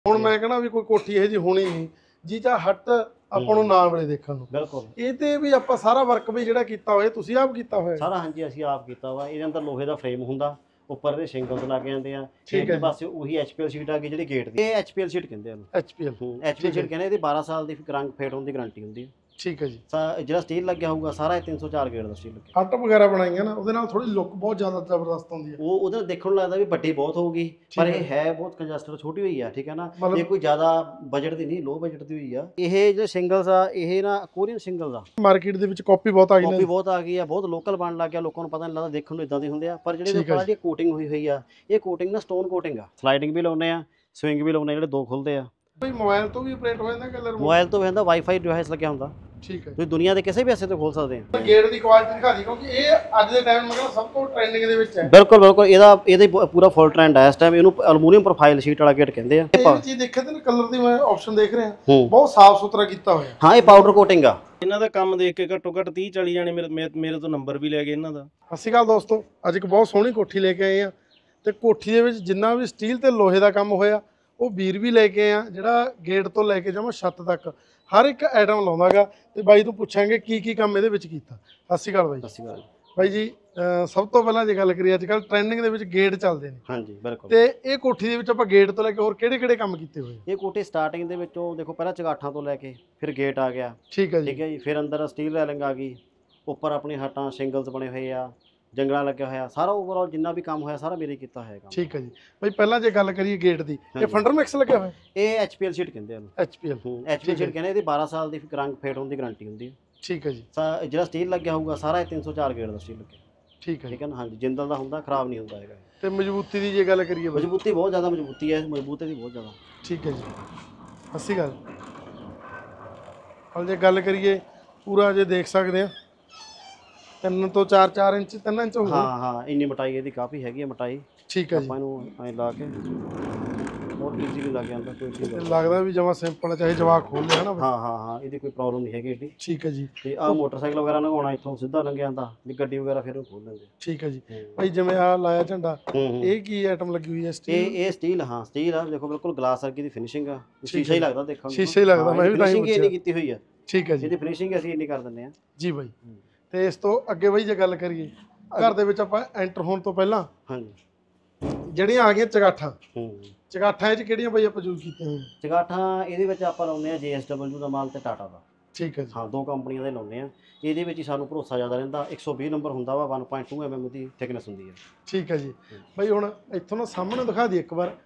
ਹੁਣ ਮੈਂ ਕਹਣਾ ਵੀ ਕੋਈ ਕੋਠੀ ਇਹ ਜੀ ਹੋਣੀ ਨਹੀਂ ਜੀ ਚਾ ਹੱਟ ਆਪਾਂ ਨੂੰ ਨਾ ਮਿਲੇ ਦੇਖਣ ਨੂੰ। ਬਿਲਕੁਲ ਇਹ ਤੇ ਵੀ ਆਪਾਂ ਸਾਰਾ ਵਰਕ ਵੀ ਜਿਹੜਾ ਕੀਤਾ ਹੋਇਆ ਤੁਸੀਂ ਆਪ ਕੀਤਾ ਹੋਇਆ ਸਾਰਾ? ਹਾਂਜੀ ਅਸੀਂ ਆਪ ਕੀਤਾ ਵਾ। ਇਹਦੇ ਅੰਦਰ ਲੋਹੇ ਦਾ ਫਰੇਮ ਹੁੰਦਾ, ਉੱਪਰ ਦੇ ਸ਼ਿੰਗਲਸ ਲੱਗ ਜਾਂਦੇ ਆ। ਠੀਕ ਹੈ ਇੱਕ ਪਾਸੇ ਉਹੀ ਐਚਪੀਐਲ ਸ਼ੀਟ ਆ ਗਈ ਜਿਹੜੀ ਗੇਟ ਦੀ, ਇਹ ਐਚਪੀਐਲ ਸ਼ੀਟ ਕਹਿੰਦੇ ਆ ਉਹਨੂੰ। ਐਚਪੀਐਲ ਐਚਪੀਐਲ ਸ਼ੀਟ ਕਹਿੰਦੇ, ਇਹਦੀ 12 ਸਾਲ ਦੀ ਰੰਗ ਫੇਡ ਹੋਣ ਦੀ ਗਾਰੰਟੀ ਹੁੰਦੀ ਹੈ। ਠੀਕ ਹੈ ਜੀ। ਜਿਹੜਾ ਸਟੀਲ ਲੱਗਿਆ ਹੋਊਗਾ ਸਾਰਾ ਇਹ 304 ਗੇਟ ਦਾ ਸਟੀਲ ਲੱਗਿਆ। ਹੱਟ ਵਗੈਰਾ ਬਣਾਈਆਂ ਨਾ ਉਹਦੇ ਨਾਲ ਥੋੜੀ ਲੁੱਕ ਬਹੁਤ ਜ਼ਿਆਦਾ ਜ਼ਬਰਦਸਤ ਆਉਂਦੀ ਹੈ। ਉਹ ਉਹਦੇ ਦੇਖਣ ਨੂੰ ਲੱਗਦਾ ਵੀ ਵੱਡੀ ਬਹੁਤ ਹੋਊਗੀ, ਪਰ ਇਹ ਹੈ ਬਹੁਤ ਕੰਜਸਟਡ ਛੋਟੀ ਹੋਈ ਆ। ਠੀਕ ਹੈ ਨਾ, ਇਹ ਕੋਈ ਜ਼ਿਆਦਾ ਬਜਟ ਦੀ ਨਹੀਂ, ਲੋ ਬਜਟ ਦੀ ਹੋਈ ਆ। ਇਹ ਜਿਹੜੇ ਸਿੰਗਲਸ ਆ ਇਹ ਨਾ ਕੋਰੀਅਨ ਸਿੰਗਲਸ ਆ। ਮਾਰਕੀਟ ਦੇ ਵਿੱਚ ਕਾਪੀ ਬਹੁਤ ਆ ਗਈ, ਕਾਪੀ ਬਹੁਤ ਆ ਗਈ ਆ, ਬਹੁਤ ਲੋਕਲ ਬਣਨ ਲੱਗ ਗਿਆ। ਲੋਕਾਂ ਨੂੰ ਪਤਾ ਨਹੀਂ ਲੱਗਦਾ, ਦੇਖਣ ਨੂੰ ਇਦਾਂ ਦੇ ਹੁੰਦੇ ਆ, ਪਰ ਜਿਹੜੇ ਉੱਪਰ ਜਿਹੜੀ ਕੋਟਿੰਗ ਹੋਈ ਹੋਈ ਆ, ਇਹ ਕੋਟਿੰਗ ਨਾ ਸਟੋਨ ਕੋਟਿੰਗ ਆ। ਸਲਾਈਡਿੰਗ ਵੀ ਲਾਉਨੇ ਆ, ਸਵਿੰਗ ਵੀ ਲਾਉਨੇ, ਜਿਹੜੇ ਦੋ ਖੁੱਲਦੇ ਆ। ਬਈ ਮੋਬਾਈਲ ਤੋਂ ਵੀ ਆਪਰੇਟ ਹੋ ਜਾਂਦਾ ਕਲਰ? ਮੋਬਾਈਲ ਤੋਂ ਵੀ ਹੁੰਦਾ, ਵਾਈਫਾਈ ਡਿਵਾਈਸ ਲੱਗਿਆ ਹੁੰਦਾ। ਠੀਕ ਹੈ, ਤੁਸੀਂ ਦੁਨੀਆ ਦੇ ਕਿਸੇ ਵੀ ਹਿੱਸੇ ਤੋਂ ਖੋਲ ਸਕਦੇ ਆ। ਗੇਟ ਦੀ ਕੁਆਲਿਟੀ ਦਿਖਾ ਦੀ, ਕਿਉਂਕਿ ਇਹ ਅੱਜ ਦੇ ਟਾਈਮ ਮਤਲਬ ਸਭ ਤੋਂ ਟ੍ਰੈਂਡਿੰਗ ਦੇ ਵਿੱਚ ਹੈ। ਬਿਲਕੁਲ ਬਿਲਕੁਲ, ਇਹਦਾ ਪੂਰਾ ਫੁੱਲ ਟ੍ਰੈਂਡ ਹੈ ਇਸ ਟਾਈਮ। ਇਹਨੂੰ ਐਲੂਮੀਨੀਅਮ ਪ੍ਰੋਫਾਈਲ ਸ਼ੀਟ ਵਾਲਾ ਗੇਟ ਕਹਿੰਦੇ ਆ। ਇਹ ਚੀਜ਼ ਦੇਖੇ ਤੇ ਕਲਰ ਦੀ ਮੈਂ ਆਪਸ਼ਨ ਦੇਖ ਰਿਹਾ, ਬਹੁਤ ਸਾਫ ਸੁਥਰਾ ਕੀਤਾ ਹੋਇਆ। ਹਾਂ, ਇਹ ਪਾਊਡਰ ਕੋਟਿੰਗ ਆ। ਇਹਨਾਂ ਦਾ ਕੰਮ ਦੇਖ ਕੇ ਘੱਟੋ ਘੱਟ 30-40 ਜਾਣੇ ਮੇਰੇ ਤੋਂ ਨੰਬਰ ਵੀ ਲੈ ਗਏ ਇਹਨਾਂ ਦਾ। ਸਤਿ ਸ਼੍ਰੀ ਅਕਾਲ ਦੋਸਤੋ, ਅੱਜ ਇੱਕ ਬਹੁਤ ਸੋਹਣੀ ਕੋਠੀ ਲੈ ਕੇ ਆਏ ਆ ਤੇ ਕੋਠੀ ਦੇ ਵਿੱਚ ਜਿੰਨਾ ਵੀ ਸਟੀਲ ਤੇ ਲੋਹੇ ਦਾ ਕੰਮ ਹੋਇਆ ਉਹ ਵੀਰ ਵੀ ਲੈ ਕੇ ਆ, ਜਿਹੜਾ ਗੇਟ ਤੋਂ ਲੈ ਕੇ ਜਾਵਾਂ ਛੱਤ ਤੱਕ ਹਰ ਇੱਕ ਆਈਟਮ ਲਾਉਂਦਾਗਾ। ਤੇ ਬਾਈ ਤੋਂ ਪੁੱਛਾਂਗੇ ਕੀ ਕੀ ਕੰਮ ਇਹਦੇ ਵਿੱਚ ਕੀਤਾ। ਸਤਿ ਸ਼੍ਰੀ ਅਕਾਲ ਬਾਈ। ਸਤਿ ਸ਼੍ਰੀ ਅਕਾਲ ਬਾਈ ਜੀ। ਸਭ ਤੋਂ ਪਹਿਲਾਂ ਜੇ ਗੱਲ ਕਰੀਏ, ਅੱਜ ਕੱਲ੍ਹ ਟ੍ਰੈਂਡਿੰਗ ਦੇ ਵਿੱਚ ਗੇਟ ਚੱਲਦੇ ਨੇ। ਹਾਂਜੀ ਬਿਲਕੁਲ। ਤੇ ਇਹ ਕੋਠੀ ਦੇ ਵਿੱਚ ਆਪਾਂ ਗੇਟ ਤੋਂ ਲੈ ਕੇ ਹੋਰ ਕਿਹੜੇ ਕੰਮ ਕੀਤੇ ਹੋਏ? ਇਹ ਕੋਠੀ ਸਟਾਰਟਿੰਗ ਦੇ ਵਿੱਚੋਂ ਦੇਖੋ, ਪਹਿਲਾਂ ਚਗਾਠਾਂ ਤੋਂ ਲੈ ਕੇ ਫਿਰ ਗੇਟ ਆ ਗਿਆ। ਠੀਕ ਹੈ ਜੀ। ਠੀਕ ਹੈ ਜੀ। ਫਿਰ ਅੰਦਰ ਸਟੀਲ ਰੈਲਿੰਗ ਆ ਗਈ, ਉੱਪਰ ਆਪਣੀ ਹੱਟਾਂ ਸ਼ਿੰਗਲਸ ਬਣੇ ਹੋਏ ਆ, ਜੰਗਲਾ ਲੱਗਿਆ ਹੋਇਆ। ਸਾਰਾ ਓਵਰਆਲ ਜਿੰਨਾ ਵੀ ਕੰਮ ਹੋਇਆ ਸਾਰਾ ਮੇਰੇ ਕੀਤਾ ਹੋਇਆ ਕੰਮ। ਠੀਕ ਹੈ ਜੀ। ਬਾਈ ਪਹਿਲਾਂ ਜੇ ਗੱਲ ਕਰੀਏ ਗੇਟ ਦੀ, ਇਹ ਫੰਡਰ ਮਿਕਸ ਲੱਗਿਆ ਹੋਇਆ? ਇਹ ਐਚਪੀਐਲ ਸ਼ੀਟ ਕਹਿੰਦੇ ਆ। ਐਚਪੀਐਲ ਸ਼ੀਟ ਕਹਿੰਦੇ, ਇਹਦੀ 12 ਸਾਲ ਦੀ ਰੰਗ ਫੇਡ ਹੋਣ ਦੀ ਗਾਰੰਟੀ ਹੁੰਦੀ ਹੈ। ਠੀਕ ਹੈ ਜੀ। ਜਿਹੜਾ ਸਟੀਲ ਲੱਗਿਆ ਹੋਊਗਾ ਸਾਰਾ ਇਹ 304 ਗੇਟ ਦਾ ਸਟੀਲ ਲੱਗਿਆ। ਠੀਕ ਹੈ ਠੀਕ ਹੈ ਨਾ। ਹਾਂਜੀ, ਜਿੰਦਲ ਦਾ ਹੁੰਦਾ, ਖਰਾਬ ਨਹੀਂ ਹੁੰਦਾ ਹੈਗਾ। ਤੇ ਮਜ਼ਬੂਤੀ ਦੀ ਜੇ ਗੱਲ ਕਰੀਏ? ਮਜ਼ਬੂਤੀ ਬਹੁਤ ਜ਼ਿਆਦਾ ਮਜ਼ਬੂਤੀ ਹੈ, ਮਜ਼ਬੂਤ ਇਹਦੀ ਬਹੁਤ ਜ਼ਿਆਦਾ। ਠੀਕ ਹੈ ਜੀ। ਅੱਛੀ ਗੱਲ। ਹੁਣ ਜੇ ਗੱਲ ਕਰੀਏ ਪੂਰਾ, ਜੇ ਦੇਖ ਸਕਦੇ ਆ 3 ਤੋਂ 4 ਇੰਚ 3 ਇੰਚ ਹੋਊਗਾ। ਹਾਂ, ਇੰਨੀ ਮੋਟਾਈ ਇਹਦੀ ਕਾਫੀ ਹੈਗੀ ਹੈ ਮੋਟਾਈ। ਠੀਕ ਹੈ ਜੀ। ਆਪਾਂ ਇਹਨੂੰ ਐਂ ਲਾ ਕੇ ਬਹੁਤ ਈਜ਼ੀਲੀ ਲੱਗ ਜਾਂਦਾ, ਕੋਈ ਚੀਜ਼ ਲੱਗਦਾ ਵੀ ਜਮਾ ਸਿੰਪਲ, ਚਾਹੇ ਜਵਾਕ ਖੋਲ ਲਿਆ ਨਾ। ਹਾਂ, ਇਹਦੀ ਕੋਈ ਪ੍ਰੋਬਲਮ ਨਹੀਂ ਹੈਗੀ ਏਡੀ। ਠੀਕ ਹੈ ਜੀ। ਤੇ ਆਹ ਮੋਟਰਸਾਈਕਲ ਵਗੈਰਾ ਲੰਘਾਉਣਾ ਇੱਥੋਂ ਸਿੱਧਾ ਲੰਘ ਜਾਂਦਾ, ਵੀ ਗੱਡੀ ਵਗੈਰਾ ਫਿਰ ਉਹ ਖੋਲ ਲੈਂਦੇ। ਠੀਕ ਹੈ ਜੀ। ਭਾਈ ਜਿਵੇਂ ਆ ਲਾਇਆ ਝੰਡਾ, ਇਹ ਕੀ ਆਈਟਮ ਲੱਗੀ ਹੋਈ ਹੈ? ਸਟੀਲ? ਇਹ ਸਟੀਲ। ਹਾਂ, ਸਟੀਲ ਆ। ਦੇਖੋ ਬਿਲਕੁਲ ਗਲਾਸ ਵਰਗੀ ਦੀ ਫਿਨਿਸ਼ਿੰਗ ਆ। ਸ਼ੀਸ਼ਾ ਹੀ ਲੱਗਦਾ ਦੇਖਣ ਨੂੰ। ਸ਼ੀਸ਼ਾ ਹੀ ਲੱਗਦਾ, ਮੈਂ ਵੀ ਤਾਂ ਹੀ ਫਿਨਿਸ਼ਿੰਗ ਇੰਨੀ ਕੀਤੀ ਹੋਈ ਆ। ਠੀਕ ਹੈ ਜੀ। ਇਹਦੀ ਫਿਨਿਸ਼ਿੰਗ ਅਸੀਂ ਇੰਨੀ ਕਰ ਦਿੰਦੇ ਆ ਜੀ ਬਾਈ। ਤੇ ਇਸ ਤੋਂ ਅੱਗੇ ਬਾਈ ਜੇ ਗੱਲ ਕਰੀਏ, ਘਰ ਦੇ ਵਿੱਚ ਆਪਾਂ ਐਂਟਰ ਹੋਣ ਤੋਂ ਪਹਿਲਾਂ ਹਾਂਜੀ ਜਿਹੜੀਆਂ ਆ ਗਈਆਂ ਚਗਾਠਾਂ, ਚਗਾਠਾਂ 'ਚ ਕਿਹੜੀਆਂ ਬਾਈ ਆਪਾਂ ਯੂਜ਼ ਕੀਤੀਆਂ ਹੋਈਆਂ? ਚਗਾਠਾਂ ਇਹਦੇ ਵਿੱਚ ਆਪਾਂ ਲਾਉਂਦੇ ਆ JSW ਦਾ ਮਾਲ ਤੇ ਟਾਟਾ ਦਾ। ਠੀਕ ਹੈ ਜੀ। ਹਾਂ, ਦੋ ਕੰਪਨੀਆਂ ਦੇ ਲਾਉਂਦੇ ਆ। ਇਹਦੇ ਵਿੱਚ ਹੀ ਸਾਨੂੰ ਭਰੋਸਾ ਜ਼ਿਆਦਾ ਰਹਿੰਦਾ। 120 ਨੰਬਰ ਹੁੰਦਾ ਵਾ, 1.2 mm ਦੀ ਥਿਕਨੈਸ ਹੁੰਦੀ ਹੈ। ਠੀਕ ਹੈ ਜੀ। ਬਾਈ ਹੁਣ ਇੱਥੋਂ ਨਾ ਸਾਹਮਣੇ ਦਿਖਾ ਦੀ ਇੱਕ ਵਾਰ।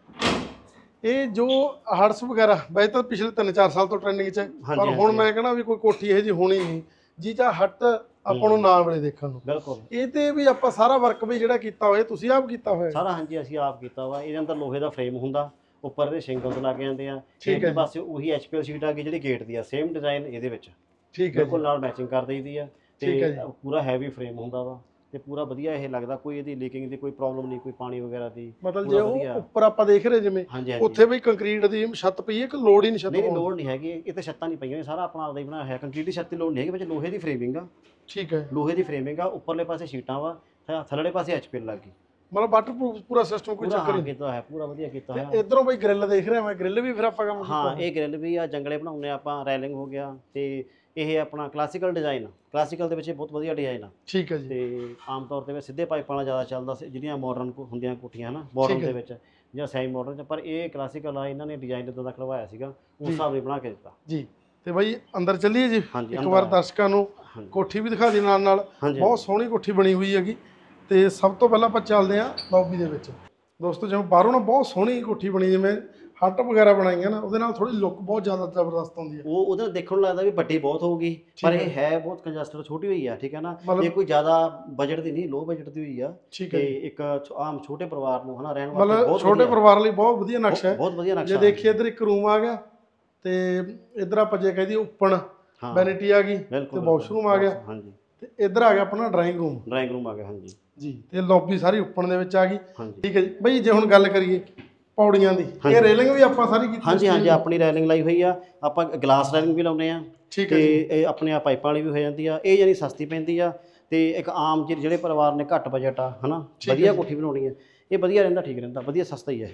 ਇਹ ਜੋ ਹੜਸ ਵਗੈਰਾ ਵੈਸੇ ਤਾਂ ਪਿਛਲੇ 3-4 ਸਾਲ ਤੋਂ ਟ੍ਰੈਂਡਿੰਗ 'ਚ, ਪਰ ਹੁਣ ਮੈਂ ਕਹਣਾ ਵੀ ਕੋਈ ਕੋਠੀ ਇਹ ਜੀ ਹੋਣੀ ਨਹੀਂ ਜੀ ਚਾ ਹੱਟ ਆਪਾਂ ਨੂੰ ਨਾ ਮਿਲੇ ਦੇਖਣ ਨੂੰ। ਬਿਲਕੁਲ। ਇਹ ਤੇ ਵੀ ਆਪਾਂ ਸਾਰਾ ਵਰਕ ਵੀ ਜਿਹੜਾ ਕੀਤਾ ਹੋਇਆ ਤੁਸੀਂ ਆਪ ਕੀਤਾ ਹੋਇਆ? ਸਾਰਾ ਹਾਂਜੀ ਅਸੀਂ ਆਪ ਕੀਤਾ ਵਾ। ਇਹਦੇ ਅੰਦਰ ਲੋਹੇ ਦਾ ਫਰੇਮ ਹੁੰਦਾ, ਉੱਪਰ ਦੇ ਸ਼ਿੰਗਲਸ ਲੱਗ ਜਾਂਦੇ ਆ। ਇੱਕ ਪਾਸੇ ਉਹੀ ਐਚਪੀਐਲ ਸ਼ੀਟ ਆ ਗਈ ਜਿਹੜੀ ਗੇਟ ਦੀ ਆ, ਸੇਮ ਡਿਜ਼ਾਈਨ ਇਹਦੇ ਵਿੱਚ। ਠੀਕ ਹੈ। ਬਿਲਕੁਲ ਨਾਲ ਮੈਚਿੰਗ ਕਰ ਦਈਦੀ ਆ। ਤੇ ਪੂਰਾ ਹੈਵੀ ਫਰੇਮ ਹੁੰਦਾ ਵਾ ਤੇ ਪੂਰਾ ਵਧੀਆ ਇਹ ਲੱਗਦਾ। ਕੋਈ ਇਹਦੀ ਲੀਕਿੰਗ ਦੀ ਕੋਈ ਪ੍ਰੋਬਲਮ ਨਹੀਂ, ਕੋਈ ਪਾਣੀ ਵਗੈਰਾ ਦੀ। ਮਤਲਬ ਜੇ ਉਹ ਉੱਪਰ ਆਪਾਂ ਦੇਖ ਰਹੇ ਜਿਵੇਂ ਉੱਥੇ ਵੀ ਕੰਕਰੀਟ ਦੀ ਛੱਤ ਪਈ ਹੈ ਕਿ ਲੋੜ ਹੀ ਨਹੀਂ? ਛੱਤ ਨਹੀਂ, ਲੋੜ ਨਹੀਂ ਹੈਗੀ। ਇਹ ਤੇ ਛੱਤਾਂ ਨਹੀਂ ਪਈਆਂ, ਸਾਰਾ ਆਪਣਾ ਆਪਦਾ ਹੀ ਬਣਾਇਆ ਹੋਇਆ। ਕੰਕਰੀਟ ਦੀ ਛੱਤ ਦੀ ਲੋੜ ਨਹੀਂ ਹੈਗੀ, ਵਿੱਚ ਲੋਹੇ ਦੀ ਫਰੇਮਿੰਗ ਆ। ਠੀਕ ਹੈ। ਲੋਹੇ ਦੀ ਫਰੇਮਿੰਗ ਆ, ਉੱਪਰਲੇ ਪਾਸੇ ਸ਼ੀਟਾਂ ਵਾ, ਥੱਲੜੇ ਪਾਸੇ ਐਚਪੀਐਲ ਲੱਗ ਗਈ। ਮਤਲਬ ਵਾਟਰਪ੍ਰੂਫ ਪੂਰਾ ਸਿਸਟਮ, ਕੋਈ ਚੱਕਰ ਨਹੀਂ ਕੀਤਾ ਹੋਇਆ, ਪੂਰਾ ਵਧੀਆ ਕੀਤਾ ਹੋਇਆ। ਇਧਰੋਂ ਬਈ ਗ੍ਰਿਲ ਦੇਖ ਰਿਹਾ ਮੈਂ, ਗ੍ਰਿਲ ਵੀ ਫਿਰ ਆਪਾਂ ਕੰਮ ਕੀਤਾ? ਹਾਂ, ਇਹ ਗ੍ਰਿਲ ਵੀ ਆ, ਜੰਗਲੇ ਬਣਾਉਂਦੇ ਆਪਾਂ, ਰੈਲਿੰਗ ਹੋ ਗਿਆ। ਤੇ ਇਹ ਆਪਣਾ ਕਲਾਸੀਕਲ ਡਿਜ਼ਾਈਨ, ਕਲਾਸੀਕਲ ਦੇ ਵਿੱਚ ਬਹੁਤ ਵਧੀਆ ਡਿਜ਼ਾਈਨ ਆ। ਠੀਕ ਹੈ ਜੀ। ਤੇ ਆਮ ਤੌਰ ਤੇ ਸਿੱਧੇ ਪਾਈਪਾਂ ਵਾਲਾ ਜ਼ਿਆਦਾ ਚੱਲਦਾ, ਜਿਹੜੀਆਂ ਮਾਡਰਨ ਹੁੰਦੀਆਂ ਕੋਠੀਆਂ ਨਾ, ਮਾਡਰਨ ਦੇ ਵਿੱਚ ਜਾਂ ਸੈਮੀ ਮਾਡਰਨ 'ਚ, ਪਰ ਇਹ ਕਲਾਸੀਕਲ ਆ। ਇਹਨਾਂ ਨੇ ਡਿਜ਼ਾਈਨ ਇਦਾਂ ਦਾ ਕਰਵਾਇਆ ਸੀਗਾ, ਉਸ ਹਿਸਾਬ ਨਾਲ ਬਣਾ ਕੇ ਦਿੱਤਾ ਜੀ। ਤੇ ਬਾਈ ਅੰਦਰ ਚੱਲੀਏ ਜੀ, ਇੱਕ ਵਾਰ ਦਰਸ਼ਕਾਂ ਨੂੰ ਕੋਠੀ ਵੀ ਦਿਖਾ ਦੀ ਨਾਲ। ਬਹੁਤ ਸੋਹਣੀ ਕੋਠੀ ਬਣੀ ਹੋਈ ਹੈਗੀ। ਤੇ ਸਭ ਤੋਂ ਪਹਿਲਾਂ ਆਪਾਂ ਚੱਲਦੇ ਹਾਂ ਲੌਬੀ ਦੇ ਵਿੱਚ। ਦੋਸਤੋ ਜਿਵੇਂ ਬਾਹਰੋਂ ਨਾ ਬਹੁਤ ਸੋਹਣੀ ਕੋਠੀ ਬਣੀ, ਜਿਵੇਂ ਹੱਟ ਵਗੈਰਾ ਬਣਾਈਆਂ ਨਾ, ਉਹਦੇ ਨਾਲ ਥੋੜੀ ਲੁੱਕ ਬਹੁਤ ਜ਼ਿਆਦਾ ਜ਼ਬਰਦਸਤ ਆਉਂਦੀ ਹੈ। ਉਹਦੇ ਦੇਖਣ ਨੂੰ ਲੱਗਦਾ ਵੀ ਵੱਡੀ ਬਹੁਤ ਹੋਊਗੀ, ਪਰ ਇਹ ਹੈ ਬਹੁਤ ਕੰਜਸਟਡ ਛੋਟੀ ਹੋਈ ਆ। ਠੀਕ ਹੈ ਨਾ, ਇਹ ਕੋਈ ਜ਼ਿਆਦਾ ਬਜਟ ਦੀ ਨਹੀਂ, ਲੋ ਬਜਟ ਦੀ ਹੋਈ ਆ। ਤੇ ਇੱਕ ਆਮ ਛੋਟੇ ਪਰਿਵਾਰ ਨੂੰ ਹਨਾ ਰਹਿਣ ਵਾਸਤੇ, ਮਤਲਬ ਛੋਟੇ ਪਰਿਵਾਰ ਲਈ ਬਹੁਤ ਵਧੀਆ ਨਕਸ਼ਾ ਹੈ। ਬਹੁਤ ਵਧੀਆ ਨਕਸ਼ਾ। ਜੇ ਦੇਖੀਏ ਇੱਧਰ ਇੱਕ ਰੂਮ ਆ ਗਿਆ, ਤੇ ਇੱਧਰ ਆਪਾਂ ਜੇ ਕਹਦੇ ਓਪਨ ਵੈਨਿਟੀ ਆ ਗਈ, ਤੇ ਵਾਸ਼ਰੂਮ ਆ ਗਿਆ। ਹਾਂਜੀ। ਤੇ ਇੱਧਰ ਆ ਗਿਆ ਆਪਣਾ ਡਰਾਇੰਗ ਰੂਮ ਆ ਗਿਆ। ਹਾਂਜੀ ਜੀ। ਤੇ ਲੌਬੀ ਸਾਰੀ ਓਪਨ ਦੇ ਵਿੱਚ ਆ ਗਈ। ਠੀਕ ਹੈ ਜੀ। ਬਈ ਜੇ ਹੁਣ ਗੱਲ ਕਰੀਏ ਪੌੜੀਆਂ ਦੀ, ਇਹ ਰੇਲਿੰਗ ਵੀ ਆਪਾਂ ਸਾਰੀ ਕੀਤੀ? ਹਾਂਜੀ, ਆਪਣੀ ਰੈਲਿੰਗ ਲਾਈ ਹੋਈ ਆ। ਆਪਾਂ ਗਲਾਸ ਰੈਲਿੰਗ ਵੀ ਲਾਉਂਦੇ ਆ। ਠੀਕ ਹੈ। ਤੇ ਇਹ ਆਪਣੇ ਆ ਪਾਈਪਾਂ ਵਾਲੀ ਵੀ ਹੋ ਜਾਂਦੀ ਆ। ਇਹ ਯਾਨੀ ਸਸਤੀ ਪੈਂਦੀ ਆ। ਤੇ ਇੱਕ ਆਮ ਜਿਹੜੇ ਪਰਿਵਾਰ ਨੇ ਘੱਟ ਬਜਟ ਆ ਹਨਾ, ਵਧੀਆ ਕੋਠੀ ਬਣਾਉਣੀ ਹੈ, ਇਹ ਵਧੀਆ ਰਹਿੰਦਾ, ਠੀਕ ਰਹਿੰਦਾ, ਵਧੀਆ ਸਸਤਾ ਹੀ ਆ ਇਹ।